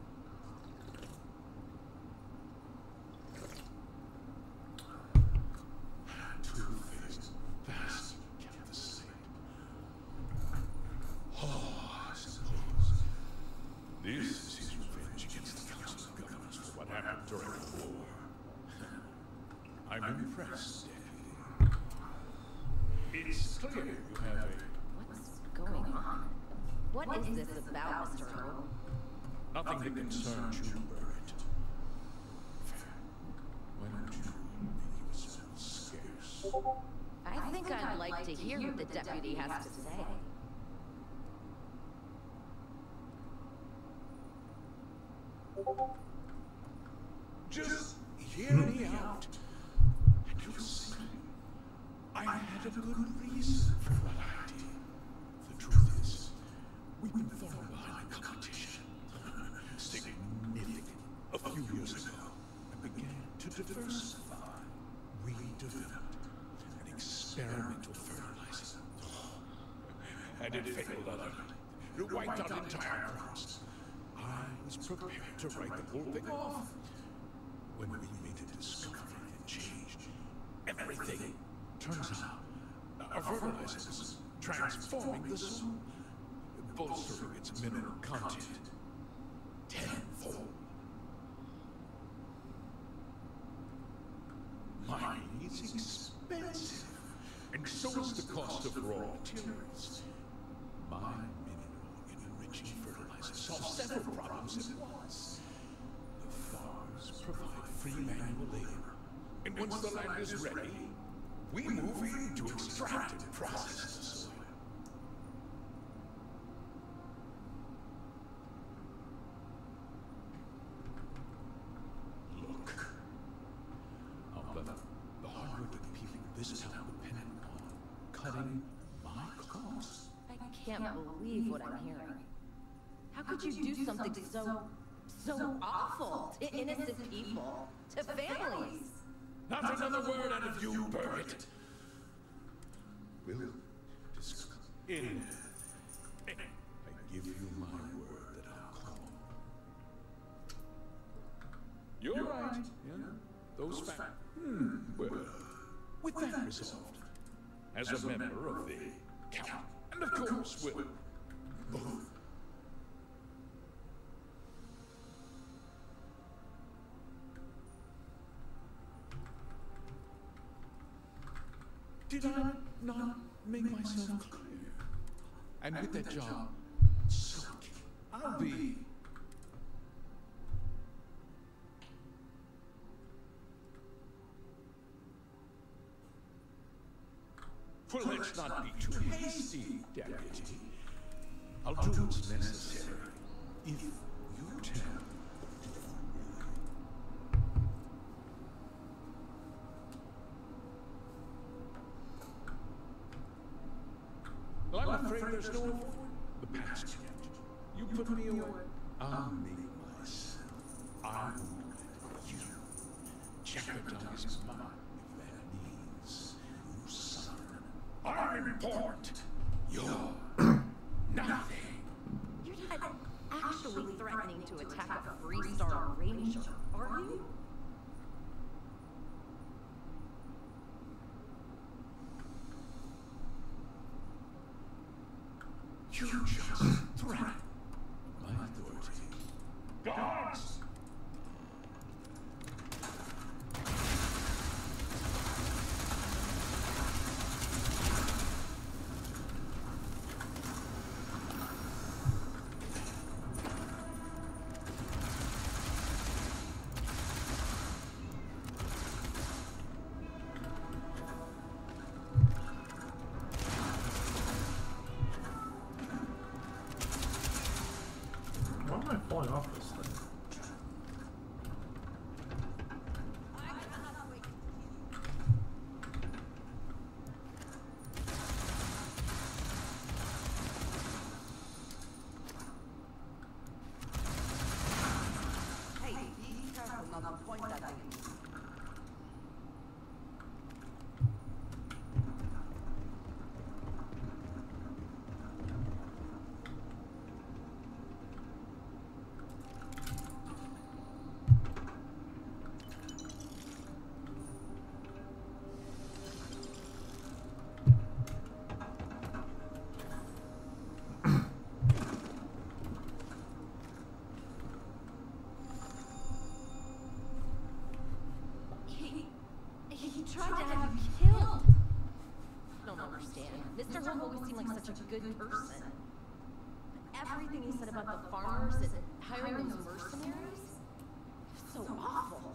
Two-faced, fast, kept the slate. Oh, I suppose this is his revenge against the Council of Governors for what happened during the war. I'm impressed, Deputy. It's clear you have a What's going on? What is this about, Mister Earl? nothing that concerns you, Bird. Why don't you make yourself scarce? I think I'd like to hear what the deputy has to say. Just hear me out, and you'll see. I had a good reason for what I did. The truth is, we've been falling behind the competition. Significant. A few years ago, I began to diversify. We developed an experimental fertilizer. And it failed utterly. It wiped out entire crops. I was prepared to write the whole thing off. When we made a discovery that changed everything. Turns out, our fertilizer was transforming the soil, bolstering its mineral content tenfold. Mining is expensive, and so is the cost of raw materials. My mineral enriching fertilizer solves several problems at once. The farmers provide free manual labor, and once the land is ready, we move in to extract and process the soil. Look, I'll bet the hardworking people of this town depend on cutting my costs. I can't believe what I'm hearing. How could you do something so, so awful to innocent people, to families? Not another word out of you, Bird. We'll discuss in. I give you my word that I'll call. You're right. Yeah, those facts. Hmm. Well, with that resolved, as a member of the Count, and of course, we'll both. Did I not make myself clear? And with that job, so I'll be. Well, let's not be too hasty, Deputy. I'll do what's necessary if you tell. Well, I'm afraid there's no the past yet. You put me away. I'll make myself. I won't let you jeopardize mine if that means you suffer. I'm important. You're nothing. You're not actually threatening to attack a Freestar Ranger, are you? You just threaten my authority. Guards! am I falling off this thing? Hey, be careful not to point that thing. He, he tried to have you killed. I don't understand. Mister Hope always seemed like such a good person. But everything he said about the farmers and hiring those mercenaries, so awful.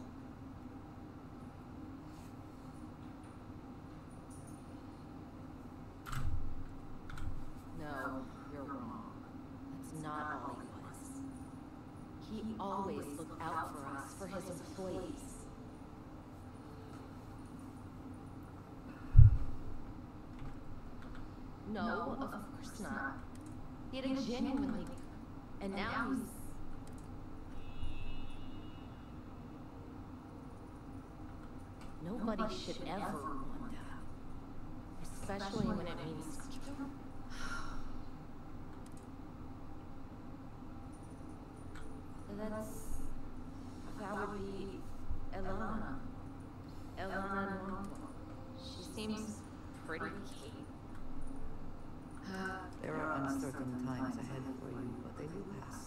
No, you're wrong. That's not all he was. He always looked out for us, for his employees. No, of course not. He had a genuinely... And now he's... Nobody should ever want that. Especially when it means... That's... That would be... Elena. Elena Normal. She seems pretty keen. There are uncertain times ahead for you, but they will pass.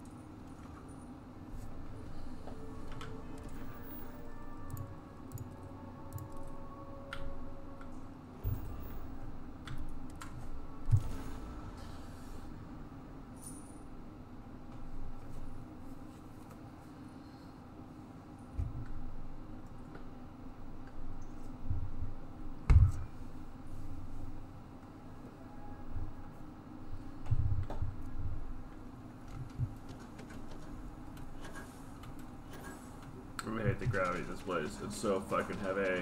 I hate the gravity of this place. It's so fucking heavy.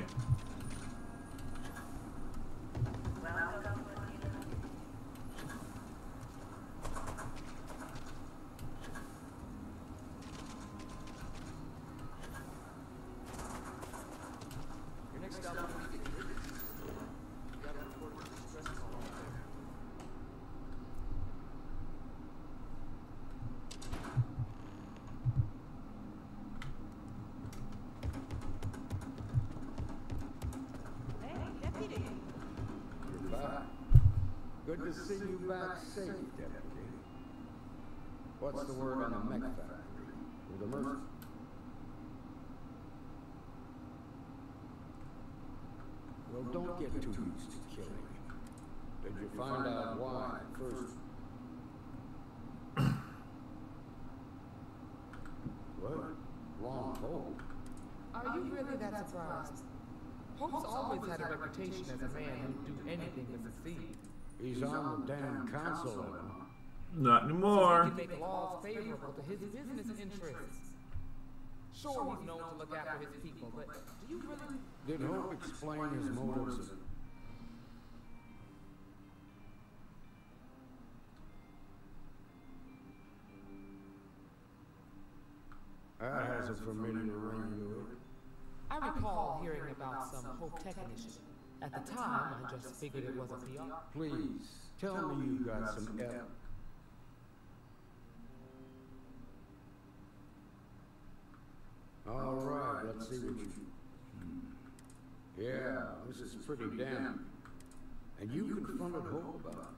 Your next stop will be the British. You got a report of a distress call out there. You're back. Good to see you back safe, Deputy. What's the word on the mech factory? With the merc? Well, don't get too used to killing. Did you find out why first? What? Long hold. Are you really that surprised? Hope's always had a reputation as a man who'd do anything to succeed. He's on the damn council, Emma. Not anymore. So he can make laws favorable to his business interests. Sure, he's known to look after his people, but do you really... Did Hope explain his motives? That has a familiar ring to it. I recall hearing about some Hope Tech initiative. At the time, I just figured it was a P R. Please, tell me you got some evidence. All right, let's see what you... Hmm. Yeah, this is pretty damn. And you confronted Hope about it.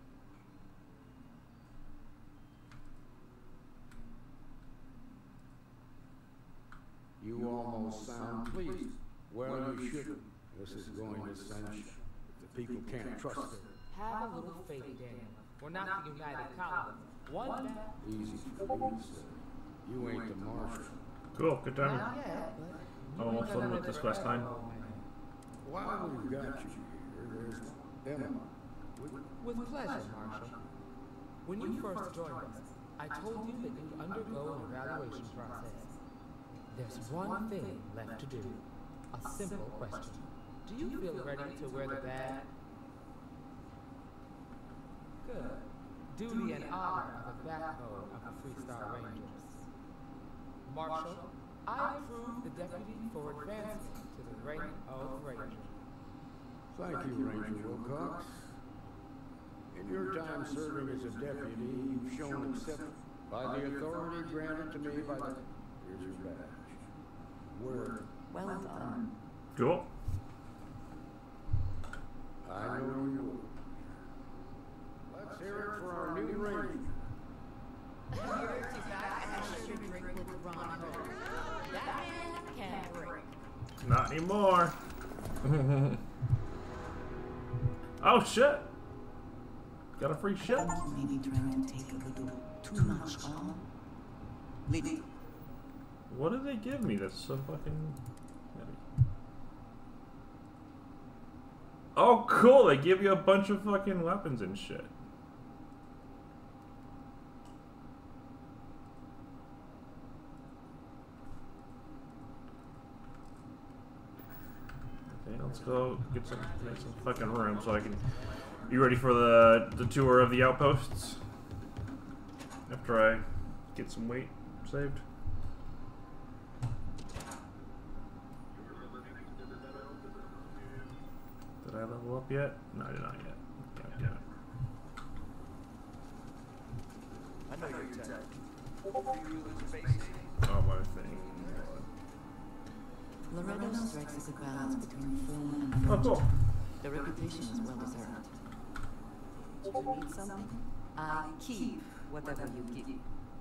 You almost sound pleased. Well, you shouldn't. This is going to cinch. The people can't trust it. Have a little faith, Daniel. We're not the United Colonies. One bad... Easy for you to say. You ain't the marshal. Cool, good timing. Not yet, but... Almost done with this quest line. While we've got you here, there's Emma. With pleasure, Marshal. When you first joined us, I I told you that you'd undergo an evaluation process. There's one thing left to do. A simple question. Do you feel ready to wear the badge? Good. Duty and honor are the backbone of the Freestar Rangers. Marshal, I approve the deputy for advancement to the rank of Ranger. Thank you, Ranger Wilcox. In your time serving as a deputy, you've shown acceptance by the authority granted to me by the... Here's your badge. Word. Well done. Cool. I know you will. Let's hear it for our new Ranger. You're back and I should drink with Ron Howard. That man can drink. Not anymore. Oh shit! Got a free ship. Maybe trying to take a little too much on. Leave it. What did they give me that's so fucking heavy? Oh cool, they give you a bunch of fucking weapons and shit. Okay, let's go get some, get some fucking room so I can... You ready for the, the tour of the outposts? After I get some weight saved? Did I level up yet? No, I did not yet. God damn it. I know your type. You in space. Oh, my thing. Loretto strikes a good balance between film and Oh, cool. The reputation is well deserved. You need something? I keep whatever you give.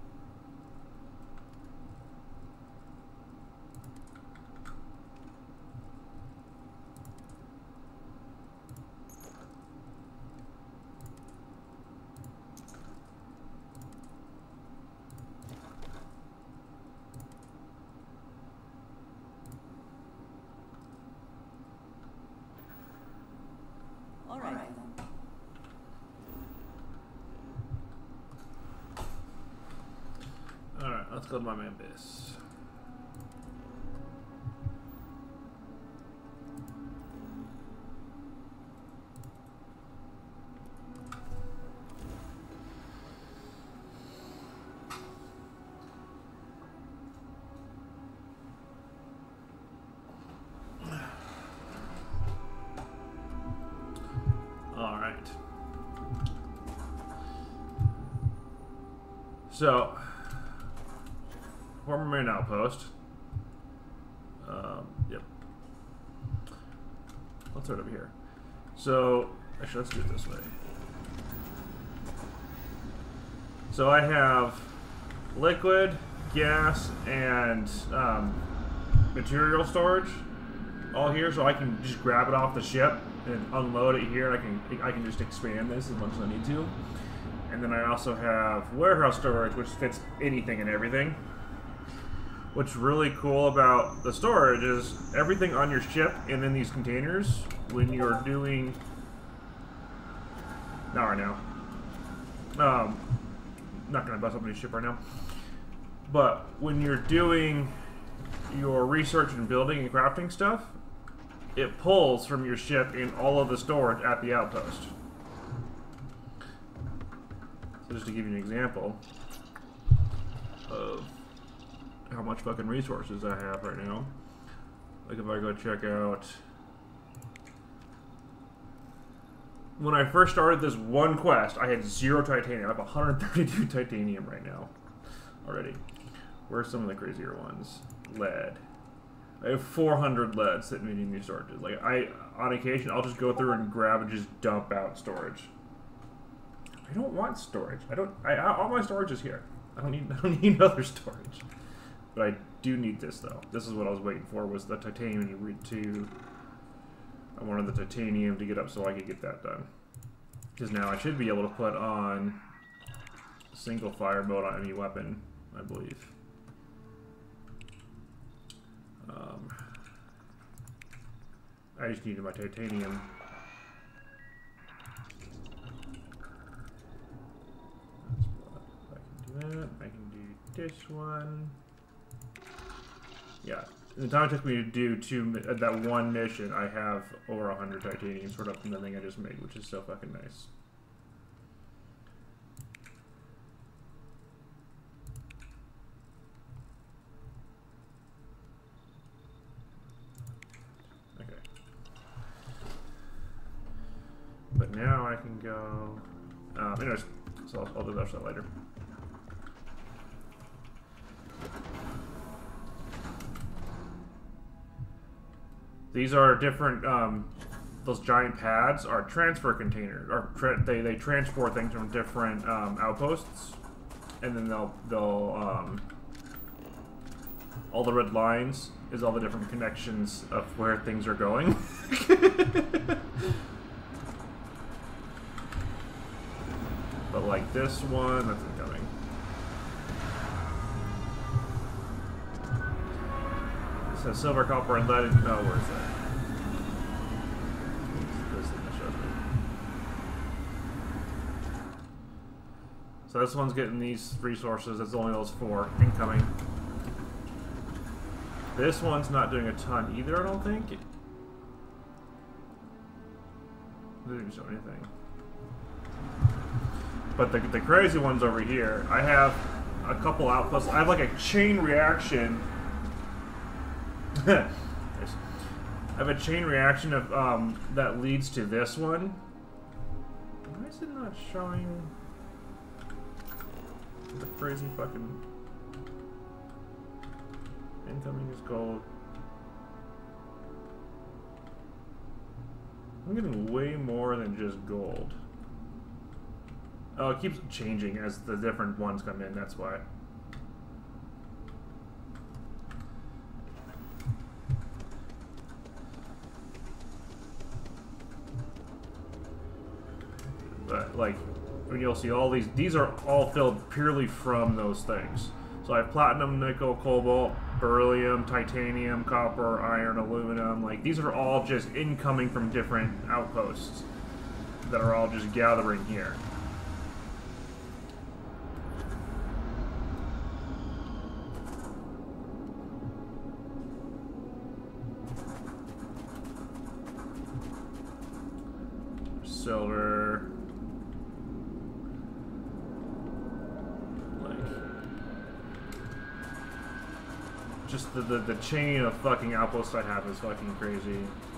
All right. Alright, let's go to my man base. Alright. So, former main outpost. Um, yep. Let's start over here. So, actually, let's do it this way. So I have liquid, gas, and um, material storage all here, so I can just grab it off the ship and unload it here. I can I can just expand this as much as I need to. And then I also have warehouse storage, which fits anything and everything. What's really cool about the storage is everything on your ship and in these containers, when you're doing... Not right now. Um, not going to bust up any ship right now. But when you're doing your research and building and crafting stuff, it pulls from your ship in all of the storage at the outpost. So just to give you an example of how much fucking resources I have right now. Like if I go check out... When I first started this one quest, I had zero titanium. I have one hundred thirty-two titanium right now already. Where's some of the crazier ones? Lead. I have four hundred lead sitting in these storages. Like I, on occasion, I'll just go through and grab and just dump out storage. I don't want storage. I don't. I all my storage is here. I don't need. I don't need other storage. But I do need this though. This is what I was waiting for. Was the titanium you read to? I wanted the titanium to get up so I could get that done. Because now I should be able to put on single fire mode on any weapon, I believe. Um, I just needed my titanium. I can do this one. Yeah. In the time it took me to do two, uh, that one mission, I have over one hundred titanium stored up from the thing I just made, which is so fucking nice. Okay. But now I can go... Um, anyways, so I'll, I'll do that shit later. These are different, um, those giant pads are transfer containers, or tra they, they transport things from different um, outposts, and then they'll, they'll, um, all the red lines is all the different connections of where things are going. But like this one, that's incoming. It says silver, copper, and lead. No, where is that? This thing that shows me. So this one's getting these resources. It's only those four incoming. This one's not doing a ton either, I don't think. It didn't show anything. But the, the crazy ones over here, I have a couple outposts. I have like a chain reaction. I have a chain reaction of um, that leads to this one. Why is it not showing the crazy fucking incoming is gold? I'm getting way more than just gold. Oh, it keeps changing as the different ones come in, that's why. But, like, when you'll see all these, these are all filled purely from those things. So I have platinum, nickel, cobalt, beryllium, titanium, copper, iron, aluminum. Like, these are all just incoming from different outposts that are all just gathering here. Silver. Like, just the, the the chain of fucking outposts I have is fucking crazy.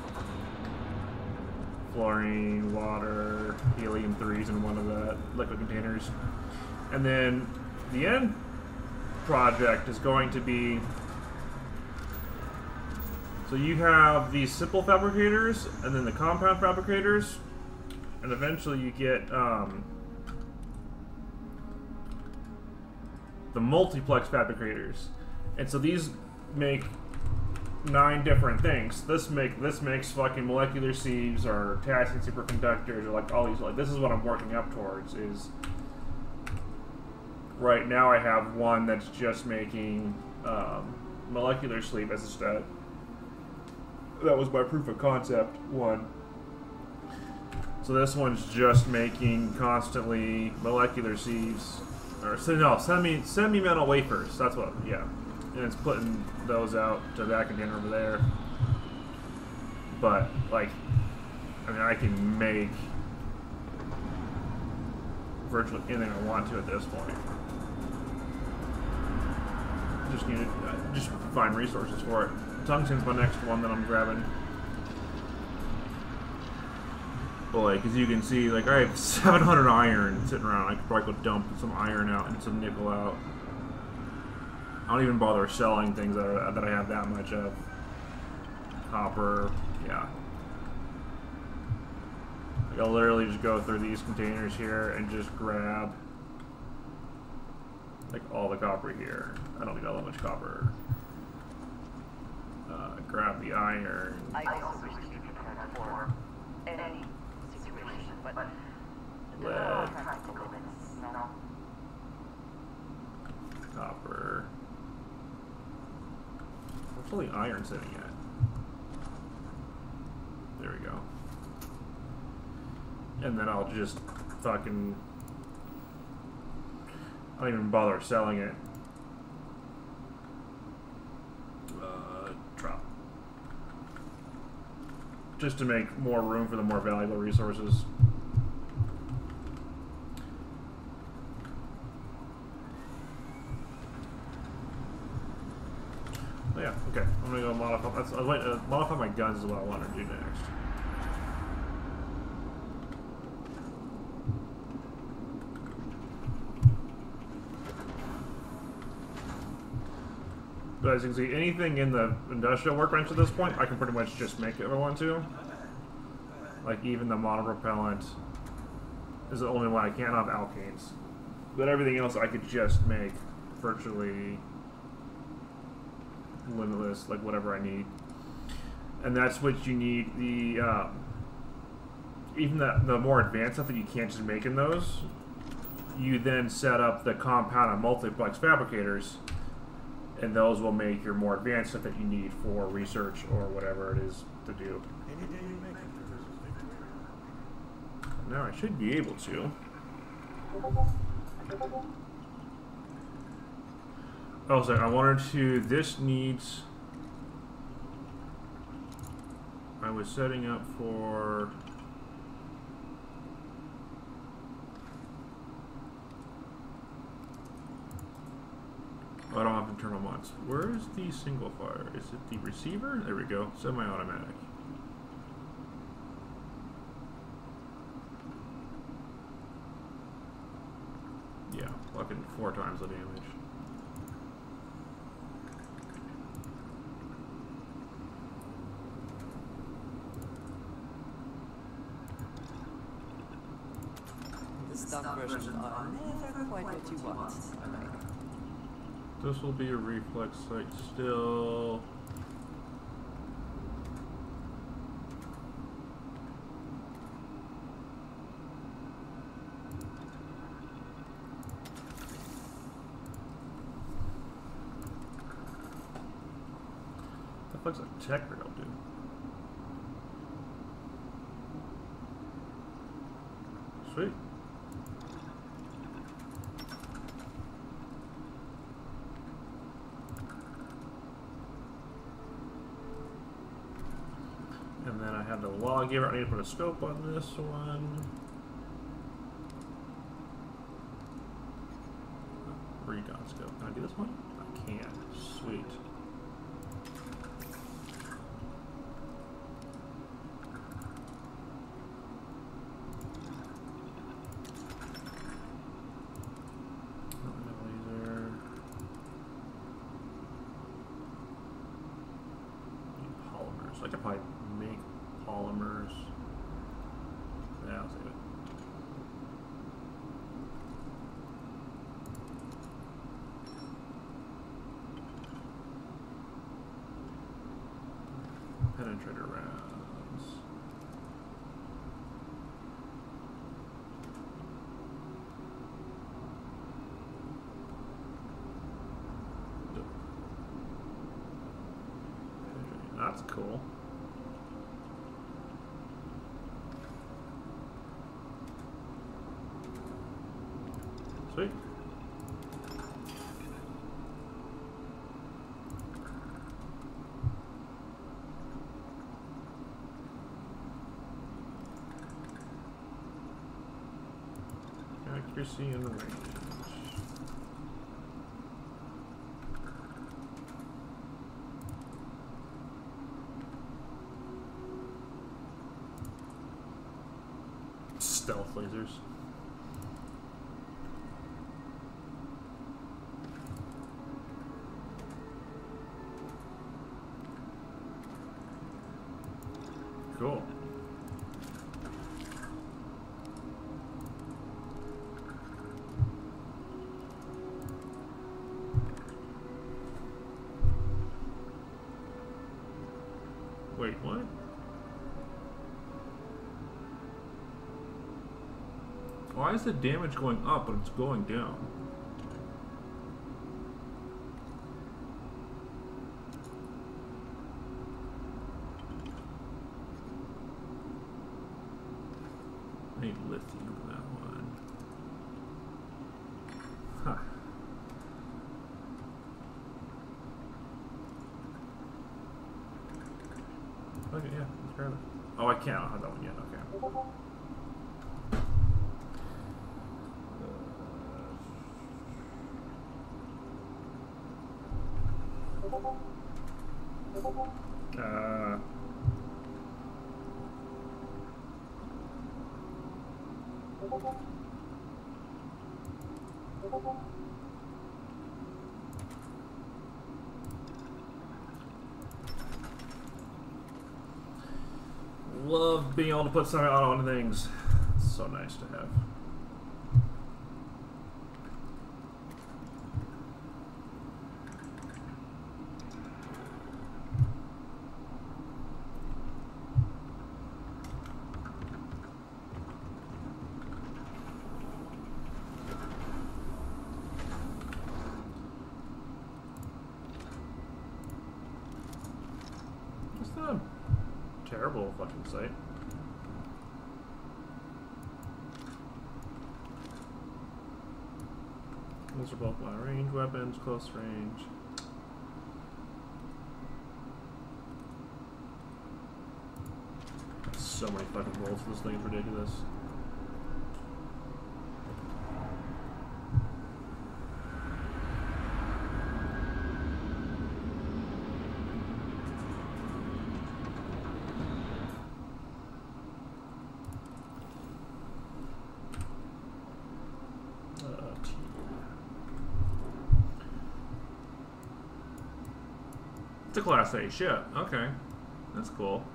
Fluorine, water, helium threes in one of the liquid containers, and then the end project is going to be. So you have these simple fabricators, and then the compound fabricators, and eventually you get um, the multiplex fabricators. And so these make nine different things. This make this makes fucking molecular sieves or potassium superconductors or like all these. Like this is what I'm working up towards. Is right now I have one that's just making um, molecular sleeve as a stat. That was my proof of concept one. So this one's just making constantly molecular sieves, or no, semi semi metal wafers. That's what, yeah. And it's putting those out to that container over there. But like, I mean, I can make virtually anything I want to at this point. Just need to uh, just find resources for it. Tungsten's my next one that I'm grabbing. Boy, because you can see, like, I have seven hundred iron sitting around. I could probably go dump some iron out and some nickel out. I don't even bother selling things that, are, that I have that much of. Copper, yeah. Like, I'll literally just go through these containers here and just grab, like, all the copper here. I don't need all that much copper. Uh, grab the iron. I also wish to be prepared for any situation, but there are practical limits, no? Copper. Where's all the iron sitting at? There we go. And then I'll just fucking... I don't even bother selling it. just to make more room for the more valuable resources. Oh, yeah, okay. I'm gonna go modify. That's, uh, wait, uh, modify my guns is what I want to do next. But as you can see, anything in the industrial workbench at this point, I can pretty much just make if I want to. Like even the monopropellant is the only one I can't have alkanes. But everything else I could just make virtually limitless, like whatever I need. And that's what you need. The um, even the the more advanced stuff that you can't just make in those, you then set up the compound and multiplex fabricators. And those will make your more advanced stuff that you need for research or whatever it is to do. Any day you make it. Now I should be able to. Oh, sorry, I wanted to. This needs. I was setting up for. Oh, I don't have internal mods. Where is the single fire? Is it the receiver? There we go. Semi-automatic. Yeah, fucking four times the damage. The stock versions are never quite what you want. This will be a reflex site still. That looks like tech rail, dude. Sweet. And then I have the lawgiver. I need to put a scope on this one. Recon scope. Can I do this one? I can. Sweet. Laser. Polymers. I could probably make polymers. Yeah, I'll save it. Penetrator rounds. That's cool. Sweet. Accuracy and range. Stealth lasers. Cool. Wait, what? Why is the damage going up but it's going down? I need lithium for that one. Huh. Okay, yeah, let's grab it. Oh, I can't. I don't have that one yet. Okay. Uh. Love being able to put something on on things. It's so nice to have. It's not a terrible fucking sight. Those are both long range weapons, close range. So many fucking bolts, this thing is ridiculous. It's a Class A ship. Okay. That's cool.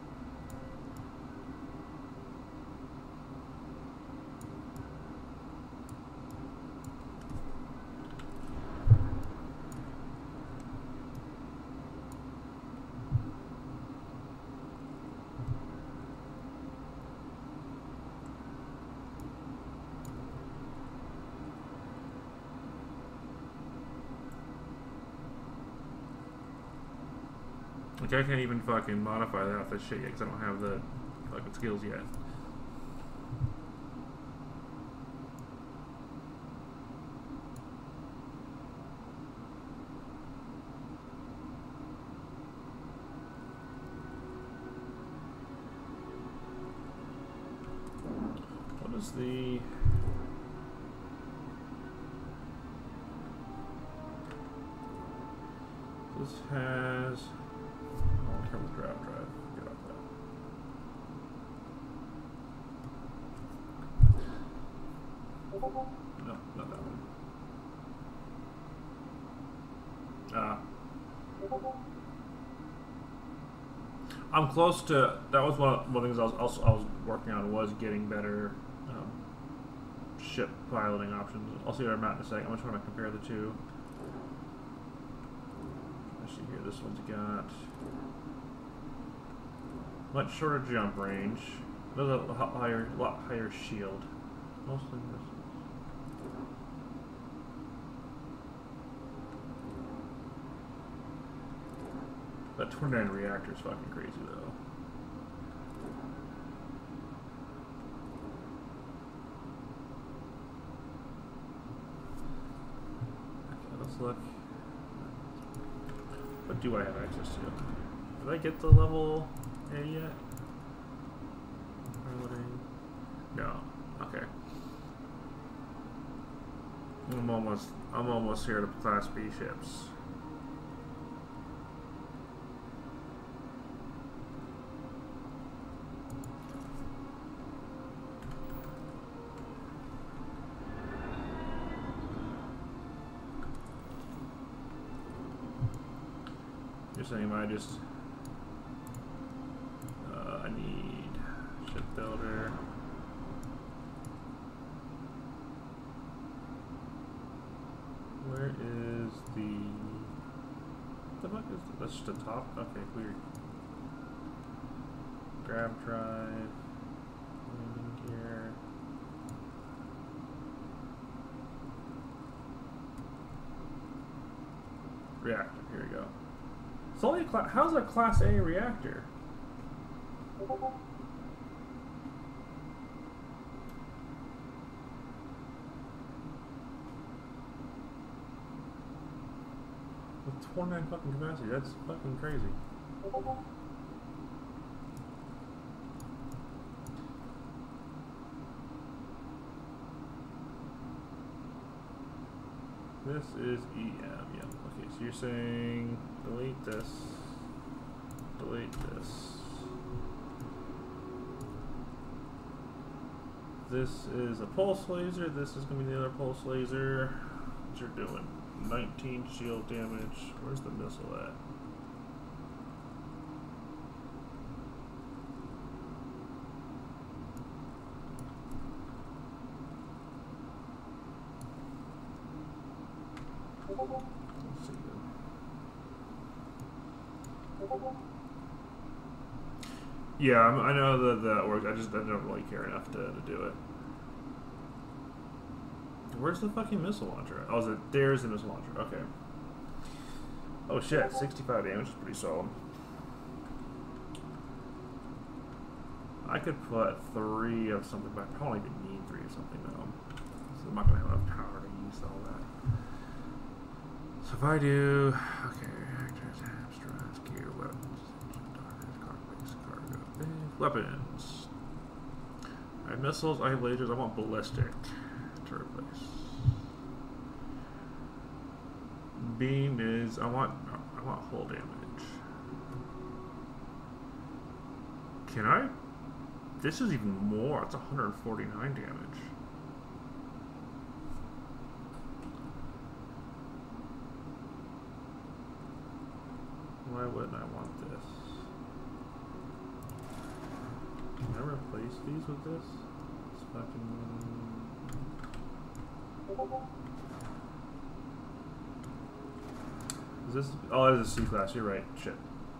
Like, I can't even fucking modify that off this shit yet because I don't have the fucking skills yet. What is the... This has... From the draft drive. Get off that. No, not that one. Ah. I'm close to. That was one of the things I was also I was working on was getting better um, ship piloting options. I'll see where I'm at in a second. I'm just trying to compare the two. Let's see here. This one's got much shorter jump range. There's a higher, lot higher shield. Mostly missiles. That twenty-nine reactor is fucking crazy, though. Okay, let's look. What do I have access to? Did I get the level A yet? Piloting? No. Okay. I'm almost. I'm almost here to Class B ships. You're saying I just. Uh, I need shipbuilder. Where is the. What the fuck is that? That's just the top? Okay, weird. Grab drive. Landing gear. Reactor, here we go. It's only a class. How's a Class A reactor? With twenty-nine fucking capacity, that's fucking crazy. This is E M, yeah. Okay, so you're saying delete this, delete this. This is a pulse laser, this is going to be the other pulse laser. What you're doing? nineteen shield damage. Where's the missile at? Let's see then. Yeah, I'm, I know that that works. I just I don't really care enough to, to do it. Where's the fucking missile launcher? Oh, is it? There's the missile launcher. Okay. Oh shit, sixty-five damage is pretty solid. I could put three of something, but I probably didn't need three of something though. So I'm not gonna have enough power to use all that. So if I do, okay, reactors, abstracts, gear, weapons, cargo, cargo, weapons. Alright, missiles, I have lasers, I want ballistic to replace. Beam is, I want, I want hull damage. Can I? This is even more, it's one hundred forty-nine damage. Why wouldn't I want this? Can I replace these with this? It's fucking... Is this... Oh, it is a C-class, you're right. Shit.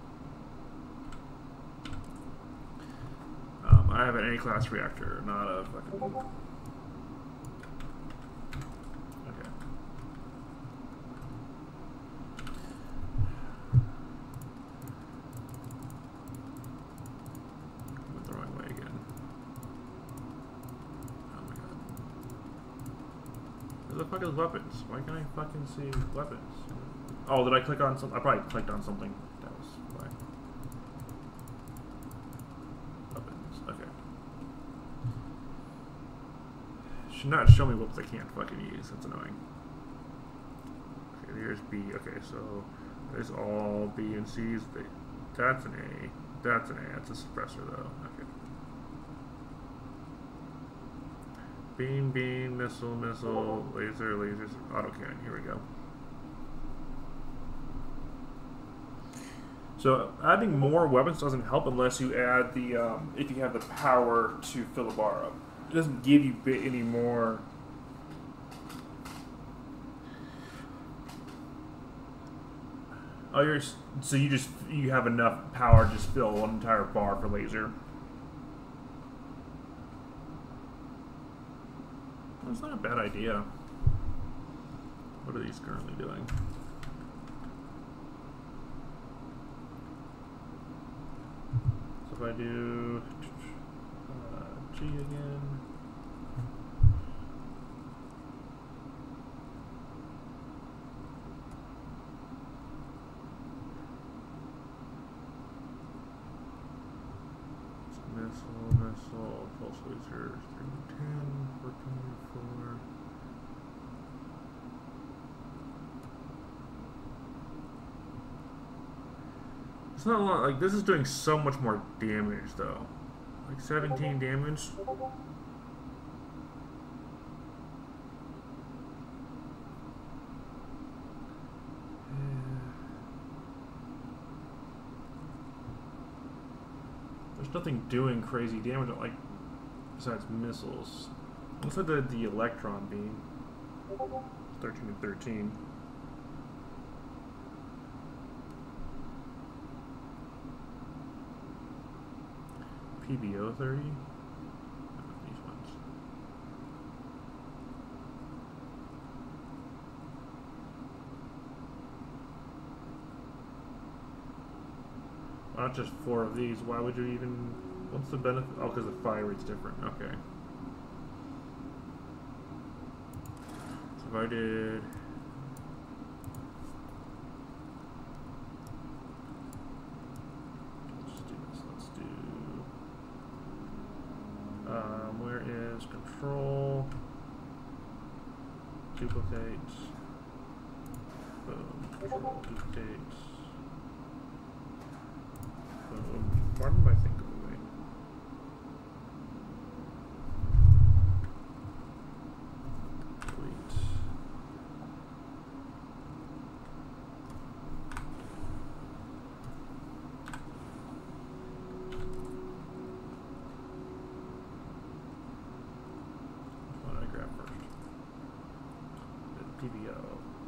Um, I have an A-class reactor, not a fucking... Okay. Went the wrong way again. Oh my god. Where the fuck is weapons? Why can't I fucking see weapons? Oh, did I click on something? I probably clicked on something. That was why. Weapons. Okay. Should not show me whoops I can't fucking use. That's annoying. Okay, there's B. Okay, so there's all B and C's. That's an A. That's an A. That's a suppressor though. Okay. Beam, beam, missile, missile, laser, lasers, autocannon. Here we go. So adding more weapons doesn't help unless you add the, um, if you have the power to fill a bar up. It doesn't give you bit any more. Oh, you're, so you just, you have enough power to just fill one entire bar for laser. That's not a bad idea. What are these currently doing? If I do uh, G again, missile, missile, pulse lasers, three ten, fourteen, four. It's not a lot, like, this is doing so much more damage, though. Like, seventeen damage. There's nothing doing crazy damage, like, besides missiles. Looks like the, the electron beam. thirteen and thirteen. P B O thirty? These ones. Why not just four of these? Why would you even... What's the benefit? Oh, because the fire rate's different. Okay. So if I did... Um, where is control, duplicate, Boom. Control dictates. Boom. Pardon my think of moving. Delete. What did I grab first? P B O.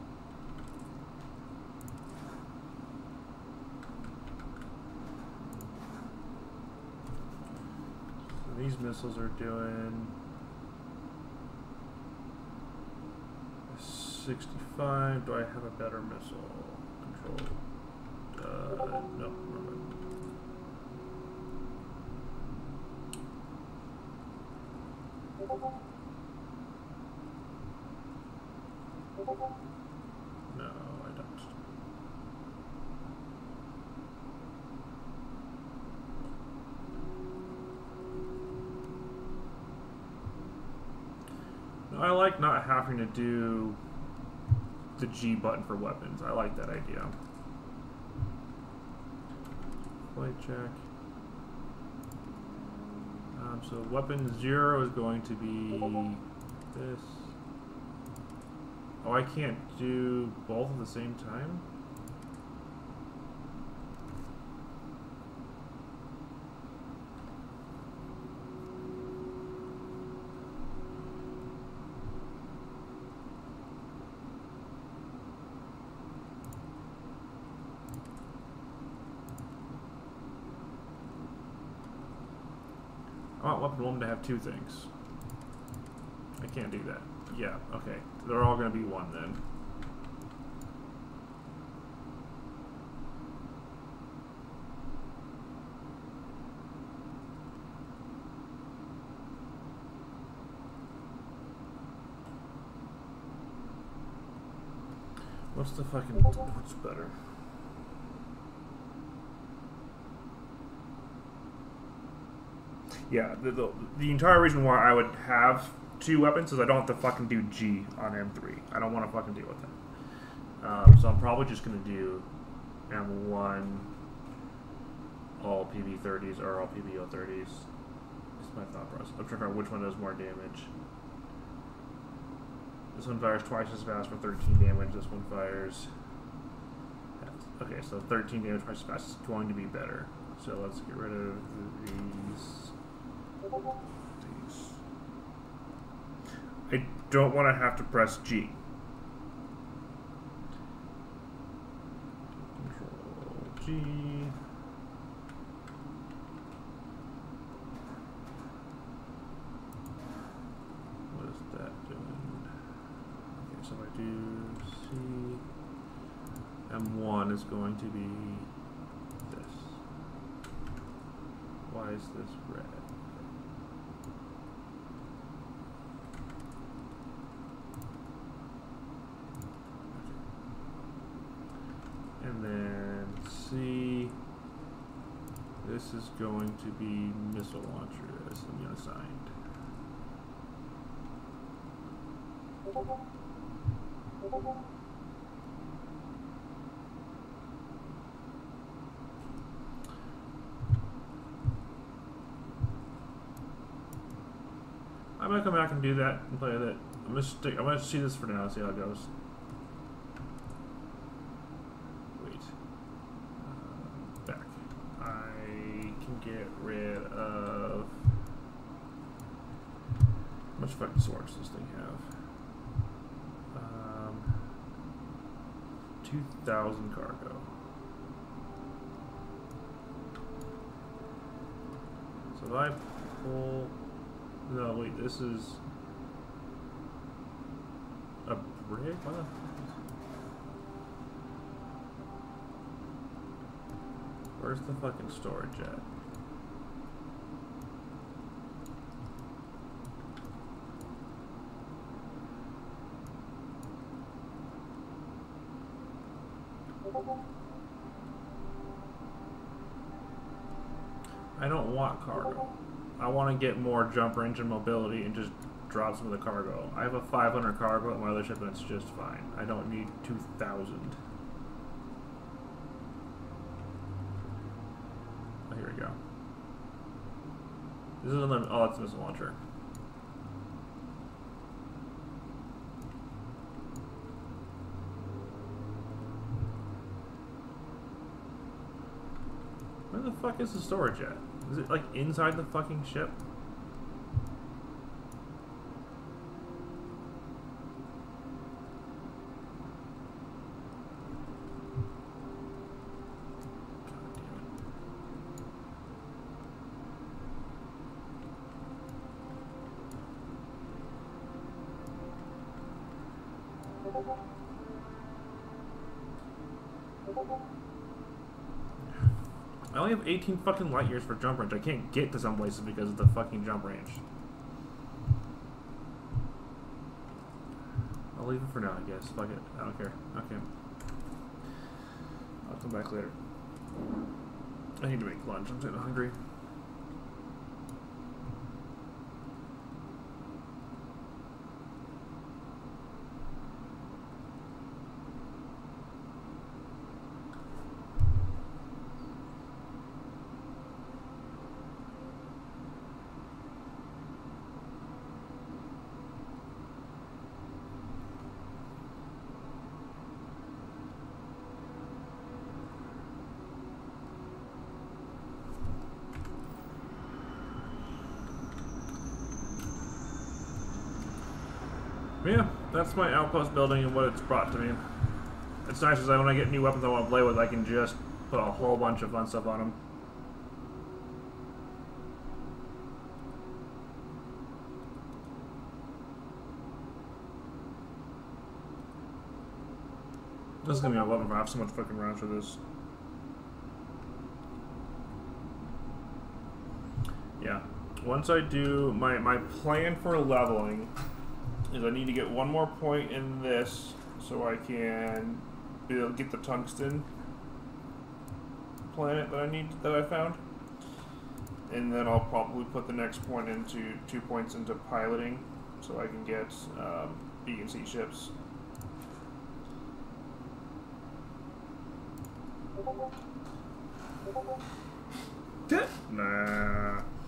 So these missiles are doing sixty-five. Do I have a better missile control? Uh, no. Remember. No, I don't. No, I like not having to do the G button for weapons. I like that idea. Flight check. Um, so weapon zero is going to be this. Oh, I can't do both at the same time? I want weapon one to have two things. I can't do that. Yeah, okay. They're all going to be one then. What's the fucking... What's better? Yeah, the, the, the entire reason why I would have two weapons is I don't have to fucking do G on M three. I don't want to fucking deal with that. Um, so I'm probably just going to do M one, all P B thirties, or all P B O thirties. That's my thought process. I'm trying to figure out which one does more damage. This one fires twice as fast for thirteen damage. This one fires... Okay, so thirteen damage twice as fast is going to be better. So let's get rid of these... These... I don't want to have to press G. Control G. What is that doing? Okay, so if I do C, M one is going to be this. Why is this red? And then C, this is going to be missile launcher as unassigned. I might come back and do that and play with it. I'm gonna stick. I'm gonna see this for now. See how it goes. Get rid of how much fucking swords does this thing have? Um, two thousand cargo. So if I pull, no wait, this is a brick. What the? Where's the fucking storage at? I don't want cargo. I want to get more jump range and mobility and just drop some of the cargo. I have a five hundred cargo at my other ship and it's just fine. I don't need two thousand. Oh, here we go. This is another, oh, it's a missile launcher. Where the fuck is the storage at? Is it like inside the fucking ship? I only have eighteen fucking light years for jump range. I can't get to some places because of the fucking jump range. I'll leave it for now, I guess. Fuck it. I don't care. Okay. I'll come back later. I need to make lunch. I'm getting hungry. Yeah, that's my outpost building and what it's brought to me. It's nice because when I get new weapons I want to play with, I can just put a whole bunch of fun stuff on them. This is gonna be a lot of fun. I have so much fucking rounds for this. Yeah. Once I do my my plan for leveling is I need to get one more point in this so I can be able to get the tungsten planet that I need that I found. And then I'll probably put the next point into two points into piloting so I can get um, B and C ships. Nah.